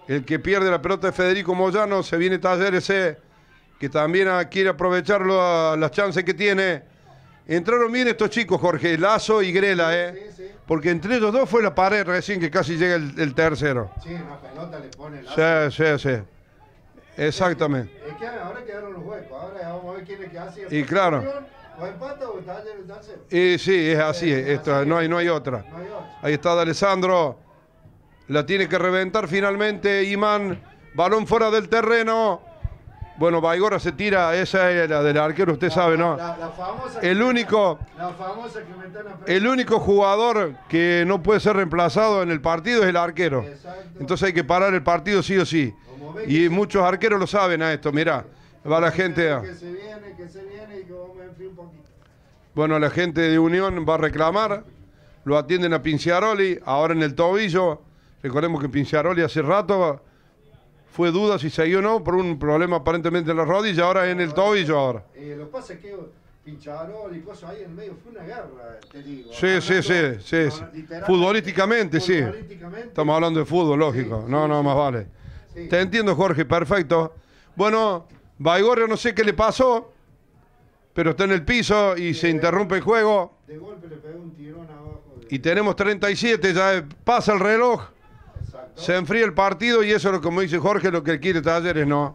El que pierde la pelota es Federico Moyano. Se viene Talleres, eh, que también ah, quiere aprovecharlo a las chances que tiene. Entraron bien estos chicos, Jorge, Lazo y Grela, ¿eh? Sí, sí. Porque entre ellos dos fue la pared recién que casi llega el, el tercero. Sí, una pelota le pone el Sí, sí, sí. Exactamente. Es que ahora quedaron los huecos. Ahora vamos a ver quién es que hace. Y claro. O empata o está el tercero. Y sí, es así. Eh, Esto, así no, es. hay, no hay otra. No hay otra. Ahí está D'Alessandro. La tiene que reventar finalmente Imán. Balón fuera del terreno. Bueno, Baigorra se tira. Esa es la del arquero, usted La- sabe, ¿no? La, la famosa El único, La famosa Clementana Pérez. el único jugador que no puede ser reemplazado en el partido es el arquero. Exacto. Entonces hay que parar el partido sí o sí. Como ve Y que- muchos arqueros lo saben a esto. Mirá, va la gente a... Que se viene, que se viene y que vamos a enfriar un poquito. Bueno, la gente de Unión va a reclamar. Lo atienden a Pinciaroli, ahora en el tobillo. Recordemos que Pinciaroli hace rato fue duda si seguía o no por un problema aparentemente en la rodilla, ahora en el tobillo ahora. Eh, lo que pasa es que Pincharol y cosas ahí en medio fue una guerra, te digo. Sí, sí, sí, Hablando- sí, no, sí. literalmente, Futbolísticamente, sí. futbolísticamente. Estamos hablando de fútbol, lógico. Sí, No, sí, no, sí. más vale. Sí. Te entiendo, Jorge, perfecto. Bueno, Baigorria no sé qué le pasó, pero está en el piso y se interrumpe el juego. De golpe le pegó un tirón abajo. De... Y tenemos treinta y siete, ya pasa el reloj. Exacto. Se enfría el partido y eso es lo como dice Jorge, lo que quiere Talleres, no.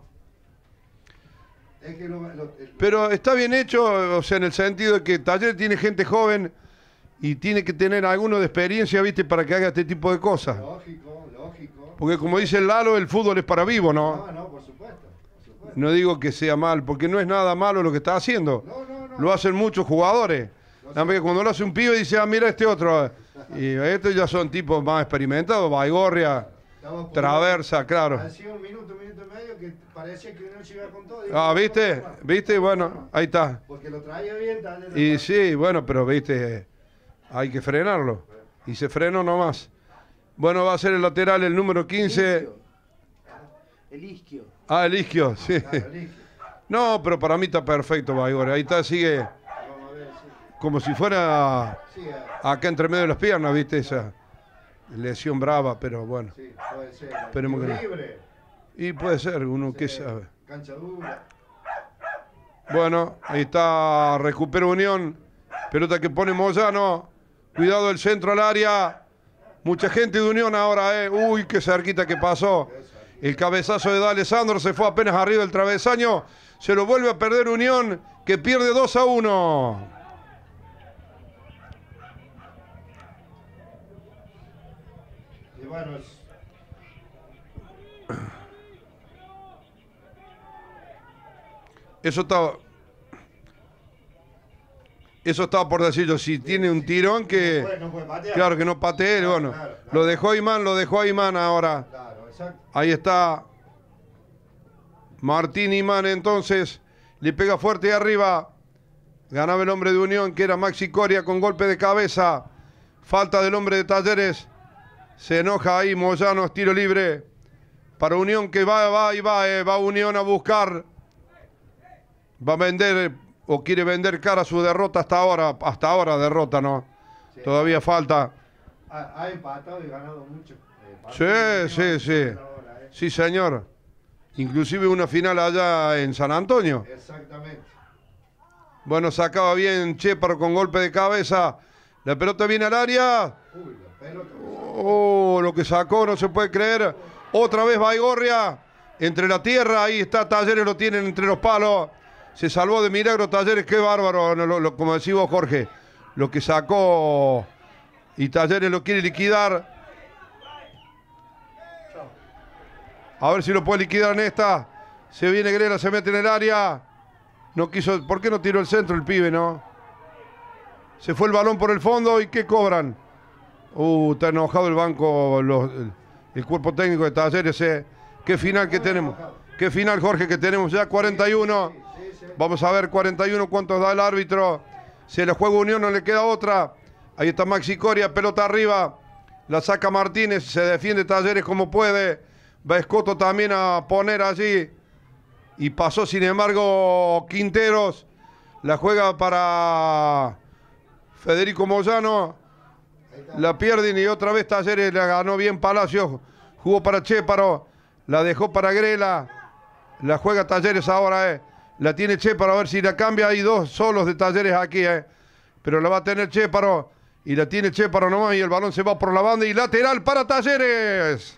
Es que lo, lo- el- Pero está bien hecho, o sea, en el sentido de que Talleres tiene gente joven y tiene que tener alguno de experiencia, ¿viste? Para que haga este tipo de cosas. lógico, lógico. Porque como dice el Lalo, el fútbol es para vivo, ¿no? No, no, por supuesto. Por supuesto. No digo que sea mal, porque no es nada malo lo que está haciendo. No, no, no. Lo hacen muchos jugadores. Nada más que cuando lo hace un pibe dice, ah, mira este otro. Y estos ya son tipos más experimentados, Baigorria, Estamos por- Traversa, claro. Hacía un minuto, minuto y medio que parecía que no se iba con todo. Digo, Ah, no, ¿viste? no, no, no. ¿Viste? Bueno, ahí está. Porque lo traía bien, tal vez. Y sí, bueno, pero viste, hay que frenarlo. Y se frenó nomás. Bueno, va a ser el lateral el número quince. El isquio. Ah, el isquio, sí. Claro, el isquio. No, pero para mí está perfecto, Baigorria. Ahí está, sigue Vamos a ver, sí. como si fuera Sí, ah, acá entre medio de las piernas, ¿viste? Esa lesión brava, pero bueno. sí, puede ser. Esperemos que no. Libre. Y puede ser, uno Sí, que sabe. Cancha dura. Bueno, ahí está, recupera Unión. Pelota que pone Moyano. Cuidado el centro al área. Mucha gente de Unión ahora, ¿eh? Uy, qué cerquita que pasó. El cabezazo de D'Alessandro se fue apenas arriba del travesaño. Se lo vuelve a perder Unión, que pierde dos a uno. Y bueno, es- Eso estaba. Eso estaba por decir yo. Si tiene un tirón que. no puede, no puede patear. Claro que no patee, Claro, bueno. claro, claro. Lo dejó Imán, lo dejó Imán ahora. Claro, exacto. Ahí está. Martín Imán entonces. Le pega fuerte arriba. Ganaba el hombre de Unión, que era Maxi Coria, con golpe de cabeza. Falta del hombre de Talleres. Se enoja ahí Moyano, tiro libre. Para Unión que va, va y va. eh, Va Unión a buscar. Va a vender o quiere vender cara su derrota hasta ahora. Hasta ahora derrota, ¿no? Sí. Todavía falta. Ha, ha empatado y ganado mucho. eh, Sí, partidos. sí, sí. Ahora, eh. Sí, señor. Inclusive una final allá en San Antonio. Exactamente. Bueno, sacaba bien Chéparo con golpe de cabeza. La pelota viene al área. Uy, la pelota. Oh, lo que sacó, no se puede creer. Otra vez Baigorria. Entre la tierra, ahí está Talleres, lo tienen entre los palos. Se salvó de milagro Talleres, qué bárbaro. No, lo- lo- como decís vos, Jorge. Lo que sacó y Talleres lo quiere liquidar. A ver si lo puede liquidar en esta. Se viene Grela, se mete en el área. No quiso. ¿Por qué no tiró el centro el pibe, no? Se fue el balón por el fondo y ¿qué cobran? Uh, está enojado el banco, los- el, el cuerpo técnico de Talleres. Eh. Qué final que tenemos. Qué final, Jorge, que tenemos ya cuarenta y uno. Sí, sí. Vamos a ver cuarenta y uno cuántos da el árbitro. Se le juega Unión, no le queda otra. Ahí está Maxi Coria, pelota arriba. La saca Martínez, se defiende Talleres como puede. Va Escoto también a poner allí. Y pasó, sin embargo, Quinteros. La juega para Federico Moyano. La pierden y otra vez Talleres la ganó bien Palacio. Jugó para Chéparo. La dejó para Grela. La juega Talleres ahora, eh. La tiene Chéparo, a ver si la cambia. Hay dos solos de Talleres aquí, eh. Pero la va a tener Chéparo. Y la tiene Chéparo nomás. Y el balón se va por la banda. Y lateral para Talleres.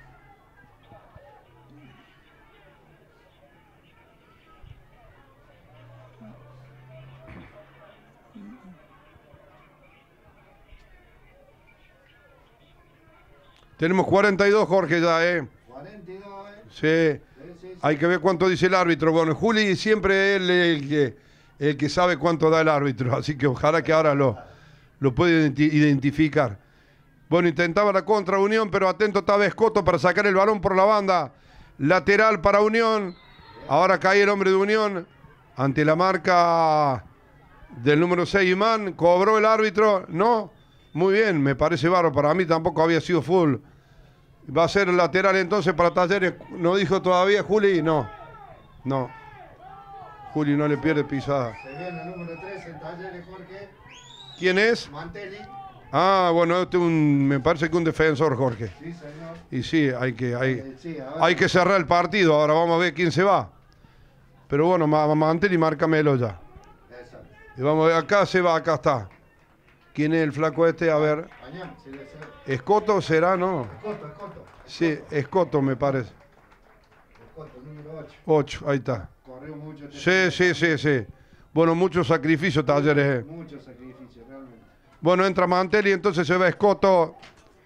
Tenemos cuarenta y dos, Jorge, ya, ¿eh? cuarenta y dos, ¿eh? Sí. Sí, sí, sí. Hay que ver cuánto dice el árbitro. Bueno, Juli siempre es el, el, que, el que sabe cuánto da el árbitro. Así que ojalá que ahora lo, lo pueda identi identificar. Bueno, intentaba la contra Unión, pero atento estaba Escoto para sacar el balón por la banda. Lateral para Unión. Ahora cae el hombre de Unión ante la marca del número seis, Imán. Cobró el árbitro. No. Muy bien, me parece bárbaro. Para mí tampoco había sido full. Va a ser lateral entonces para Talleres. ¿No dijo todavía Juli? No. No. Juli no le pierde pisada. Se viene el número tres en Talleres, Jorge. ¿Quién es? Mantelli. Ah, bueno, este un, me parece que un defensor, Jorge. Sí, señor. Y sí, hay que, hay, Eh, sí, ahora- hay que cerrar el partido. Ahora vamos a ver quién se va. Pero bueno, Mantelli, márcamelo ya. Exacto. Y vamos a ver, acá se va, acá está. ¿Quién es el flaco este? A ver. Mañana, sí, debe ser. ¿Escoto será, no? Escoto, Escoto. Sí, Escoto me parece. Escoto, número ocho. ocho, ahí está. Corrió mucho. Sí, sí, sí, sí. Bueno, muchos sacrificios Talleres. eh. Mucho sacrificio, realmente. Bueno, entra Mantelli, entonces se va Escoto.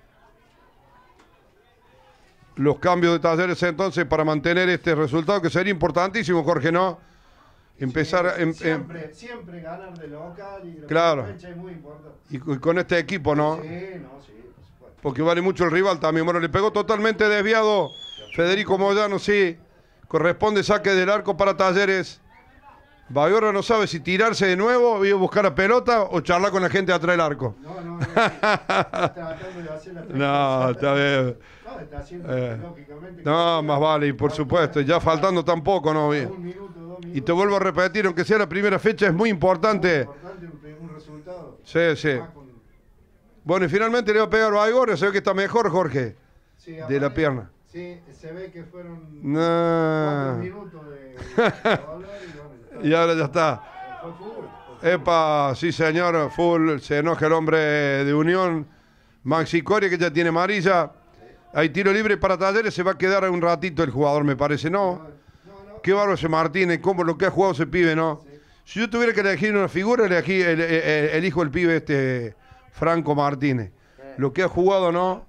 Los cambios de Talleres entonces para mantener este resultado que sería importantísimo, Jorge, ¿no? Empezar Sí, en- en- siempre, siempre ganar de local y la Claro. fecha es muy importante. y con y con este equipo, ¿no? Sí, no, sí, por supuesto. Porque vale mucho el rival también. Bueno, le pegó totalmente desviado Federico Moyano, sí. Corresponde saque del arco para Talleres. Baigorra no sabe si tirarse de nuevo, ir a buscar a pelota o charlar con la gente atrás del arco. No, no, no. Está tratando de hacer la No, está bien. No, está haciendo Eh, lógicamente. No, más vale, y por supuesto, ya faltando tampoco, ¿no? Bien. Un minuto, dos minutos. Y te vuelvo a repetir, aunque sea la primera fecha, es muy importante. Importante un, un resultado. Sí, sí. Más con- Bueno, y finalmente le va a pegar Baigorra, se ve que está mejor, Jorge, sí, de la aparte, pierna. Sí, se ve que fueron No. cuatro minutos de, de dolor y bueno, ya está. Y ahora ya está. Fue fútbol, fue fútbol. Epa, sí señor, full, se enoja el hombre de Unión, Maxi Coria, que ya tiene amarilla. Hay tiro libre para Talleres, se va a quedar un ratito el jugador, me parece, ¿no? No, no, Qué bárbaro ese Martínez, cómo lo que ha jugado ese pibe, ¿no? Sí. Si yo tuviera que elegir una figura, elegí, el, el, el- elijo el pibe este, Franco Martínez. Lo que ha jugado, ¿no?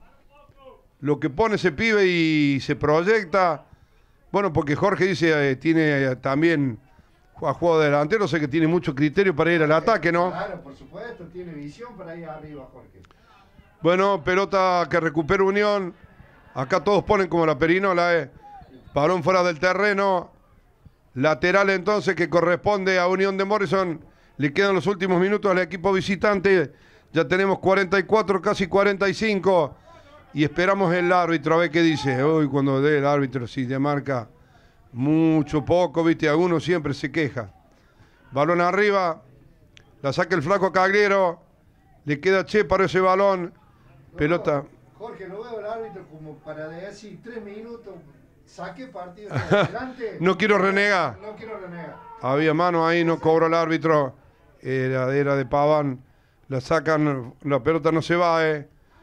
Lo que pone ese pibe y se proyecta. Bueno, porque Jorge dice, eh, tiene eh, también, ha jugado de delantero, sé que tiene mucho criterio para ir al ataque, ¿no? Claro, por supuesto, tiene visión para ir arriba, Jorge. Bueno, pelota que recupera Unión. Acá todos ponen como la perinola, ¿eh? Balón fuera del terreno. Lateral entonces que corresponde a Unión de Morrison. Le quedan los últimos minutos al equipo visitante. Ya tenemos cuarenta y cuatro, casi cuarenta y cinco. Y esperamos el árbitro a ver qué dice. Uy, cuando dé el árbitro, si te marca mucho, poco, viste, alguno siempre se queja. Balón arriba. La saca el flaco Cagliero. Le queda Che para ese balón. Pelota. Jorge, lo veo el árbitro como para decir tres minutos, saque partido hacia adelante. No quiero renegar. No quiero renegar. Había mano ahí, no cobró el árbitro. Era, era de Paván. La sacan, la pelota no se va, eh.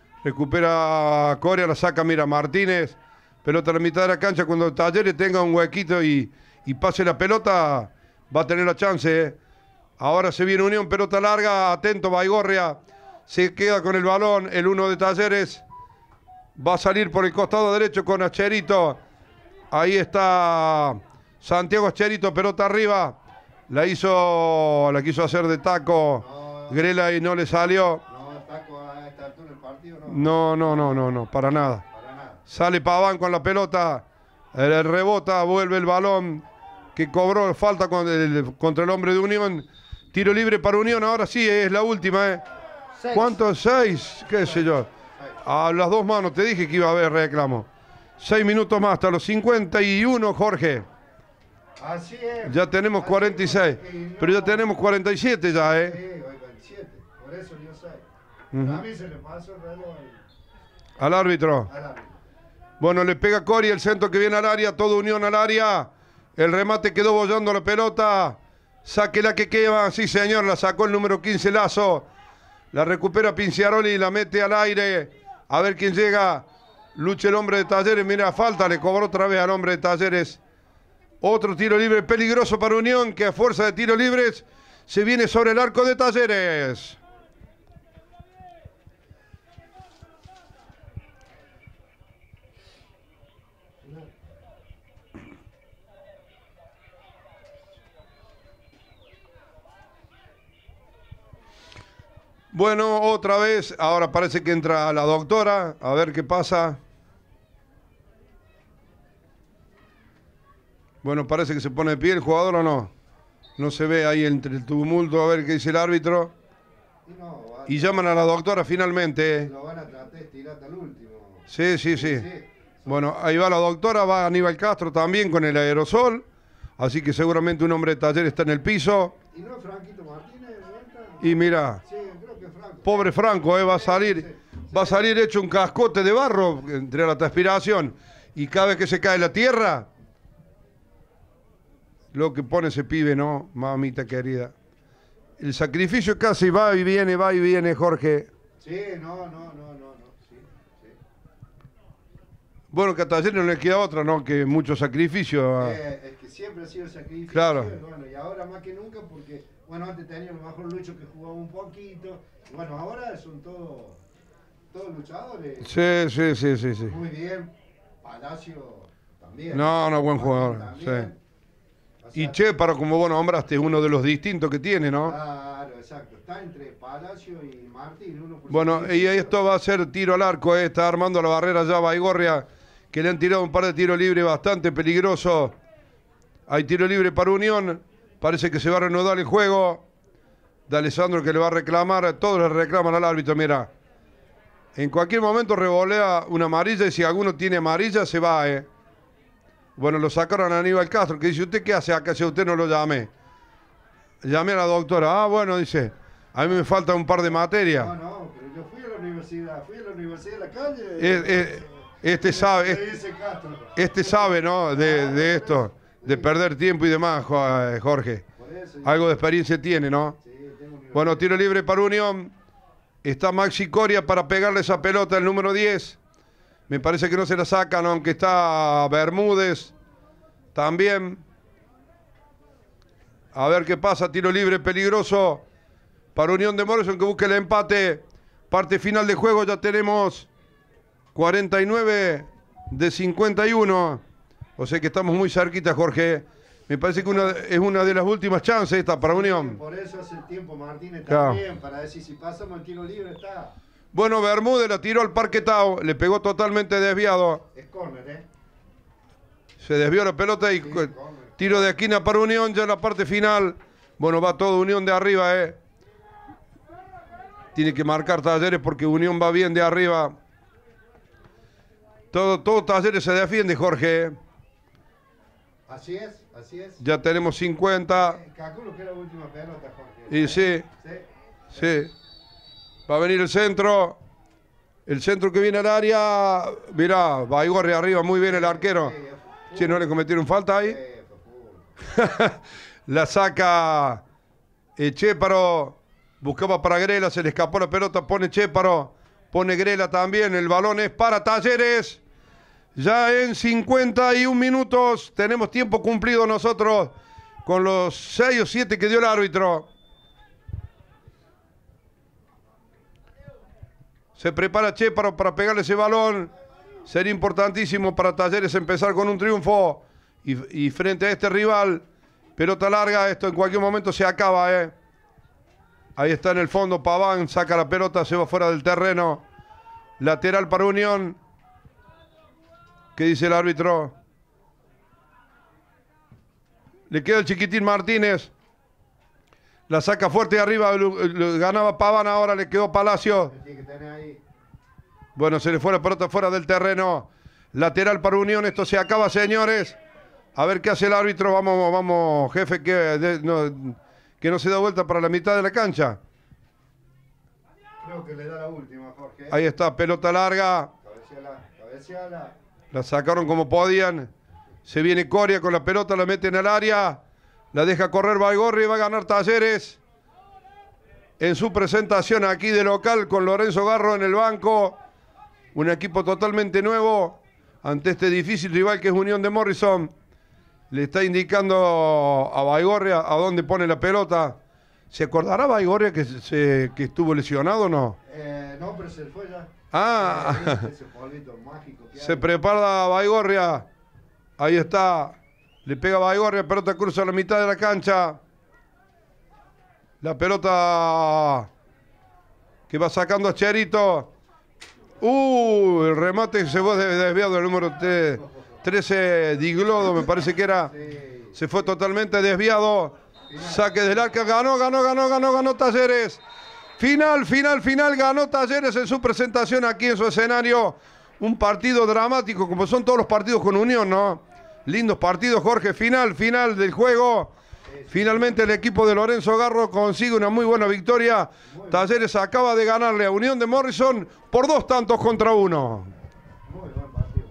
Recupera a Coria, la saca, mira, Martínez. Pelota a la mitad de la cancha. Cuando Talleres tenga un huequito y, y pase la pelota, va a tener la chance, eh. Ahora se viene Unión, pelota larga, atento Baigorria. Se queda con el balón, el uno de Talleres. Va a salir por el costado derecho con Acherito. Ahí está Santiago Acherito, pelota arriba. La hizo, la quiso hacer de taco No. Grela y no le salió. No, Taco a esta altura del partido, no. No, no, no, no, no, para nada. Para nada. Sale Paván con la pelota. El rebota, vuelve el balón que cobró falta con el- contra el hombre de Unión. Tiro libre para Unión, ahora sí, es la última, ¿eh? Seis. ¿Cuántos? Seis, qué sé yo. A las dos manos, te dije que iba a haber reclamo. Seis minutos más, hasta los cincuenta y uno, Jorge. Así es. Ya tenemos Así cuarenta y es, seis, Jorge, y no- pero ya tenemos cuarenta y siete ya, ¿eh? Sí, hoy veintisiete. Por eso yo sé. Ujú. A mí se le pasó el reloj al, Al árbitro. al árbitro. Bueno, le pega Cori, el centro que viene al área, todo Unión al área. El remate quedó bollando la pelota. Saque la que quema, sí señor, la sacó el número quince Lazo. La recupera Pinciaroli y la mete al aire. A ver quién llega. Lucha el hombre de Talleres, mira, falta, le cobró otra vez al hombre de Talleres. Otro tiro libre peligroso para Unión, que a fuerza de tiros libres se viene sobre el arco de Talleres. Bueno, otra vez, ahora parece que entra la doctora, a ver qué pasa. Bueno, parece que se pone de pie el jugador o no. No se ve ahí entre el tumulto, a ver qué dice el árbitro. No, va, Y llaman a la doctora finalmente. lo van a tratar de estirar hasta el último. Sí, sí, sí. Sí. Bueno, ahí va la doctora, va Aníbal Castro también con el aerosol. Así que seguramente un hombre de taller está en el piso. ¿Y no es Franquito Martínez de vuelta? Y mira, Sí, creo que es Franco. pobre Franco, eh, va a salir, va a salir hecho un cascote de barro entre la transpiración. Y cada vez que se cae la tierra, lo que pone ese pibe, ¿no? Mamita querida. El sacrificio casi va y viene, va y viene, Jorge. Sí, no, no, no, no, no. Sí, sí. Bueno, que a Talleres no le queda otra, ¿no? Que mucho sacrificio. Eh, es que siempre ha sido sacrificio. Claro. Y bueno, y ahora más que nunca porque, bueno, antes tenía a lo mejor Lucho que jugaba un poquito. Y bueno, ahora son todos todos luchadores. Sí, sí, sí, sí, sí. Muy bien. Palacio también. No, no, buen Martín jugador, también. O Y sea, Chéparo, como vos nombraste, es uno de los distintos que tiene, ¿no? Claro, exacto. Está entre Palacio y Martín. Uno por Bueno, sacrificio. y esto va a ser tiro al arco, eh. Está armando la barrera ya Baigorria, que le han tirado un par de tiros libres bastante peligrosos. Hay tiro libre para Unión, parece que se va a reanudar el juego. De Alessandro que le va a reclamar, todos le reclaman al árbitro, mira. En cualquier momento revolea una amarilla y si alguno tiene amarilla se va, eh. Bueno, lo sacaron a Aníbal Castro, que dice, ¿usted qué hace acá si a usted no lo llame? Llamé a la doctora, ah, bueno, dice, a mí me falta un par de materias. No, no, pero yo fui a la universidad, fui a la universidad de la calle. Eh, eh, este sabe, Me este, dice Castro. este sabe, ¿no? De, de esto, de perder tiempo y demás, Jo- eh, Jorge. Por eso, Algo de experiencia tiene, ¿no? sí, tengo universidad. Bueno, tiro libre para Unión. Está Maxi Coria para pegarle esa pelota, el número diez. Me parece que no se la sacan, aunque está Bermúdez también. A ver qué pasa, tiro libre peligroso para Unión de Morrison que busque el empate. Parte final de juego, ya tenemos cuarenta y nueve de cincuenta y uno. O sea que estamos muy cerquita, Jorge. Me parece que una, es una de las últimas chances esta para Unión. Por eso hace tiempo Martínez Claro. también, para decir si pasamos el tiro libre está. Bueno, Bermúdez la tiró al parquetao, le pegó totalmente desviado. Es córner, ¿eh? Se desvió la pelota y Sí, cu- córner. tiro de esquina para Unión, ya en la parte final. Bueno, va todo Unión de arriba, ¿eh? Tiene que marcar Talleres porque Unión va bien de arriba. Todo, todo Talleres se defiende, Jorge. ¿eh? Así es, así es. Ya tenemos cincuenta. Eh, Calculo que era la última pelota, Jorge. Y sí, Sí. sí. Va a venir el centro. El centro que viene al área. Mirá, Baigorri arriba, muy bien el arquero. Sí, fue- Si no le cometieron falta ahí. Eh, fue fútbol. La saca eh, Chéparo. Buscaba para Grela, se le escapó la pelota. Pone Chéparo. Pone Grela también. El balón es para Talleres. Ya en cincuenta y un minutos. Tenemos tiempo cumplido nosotros con los seis o siete que dio el árbitro. Se prepara Chéparo para pegarle ese balón. Sería importantísimo para Talleres empezar con un triunfo. Y, y frente a este rival, pelota larga, esto en cualquier momento se acaba, ¿eh? Ahí está en el fondo Paván, saca la pelota, se va fuera del terreno. Lateral para Unión. ¿Qué dice el árbitro? Le queda el chiquitín Martínez. La saca fuerte de arriba, lo- lo ganaba Paván, ahora le quedó Palacio. Tiene que tener ahí. Bueno, se le fue la pelota fuera del terreno. Lateral para Unión, esto se acaba, señores. A ver qué hace el árbitro. Vamos, vamos, jefe, que, de- no, que no se da vuelta para la mitad de la cancha. Creo que le da la última, Jorge. Ahí está, pelota larga. Cabeceala, cabeceala. La sacaron como podían. Se viene Coria con la pelota, la meten al área. La deja correr Baigorria y va a ganar Talleres. En su presentación aquí de local con Lorenzo Garro en el banco. Un equipo totalmente nuevo ante este difícil rival que es Unión de Morrison. Le está indicando a Baigorria a dónde pone la pelota. ¿Se acordará Baigorria que, se, que estuvo lesionado o no? Eh, no, pero se fue ya. Ah, Eh, ese polvito mágico que se hay. prepara Baigorria. Ahí está. Le pega Baigorria, pelota cruza la mitad de la cancha. La pelota que va sacando a Cherito. Uh, el remate se fue desviado del número trece, Diglodo, me parece que era. Sí. Se fue totalmente desviado. Saque del arca, ganó, ganó, ganó, ganó, ganó Talleres. Final, final, final, ganó Talleres en su presentación aquí en su escenario. Un partido dramático, como son todos los partidos con Unión, ¿no? Lindos partidos, Jorge. Final, final del juego. Finalmente el equipo de Lorenzo Garro consigue una muy buena victoria. Talleres acaba de ganarle a Unión de Morrison por dos tantos contra uno. Muy bueno.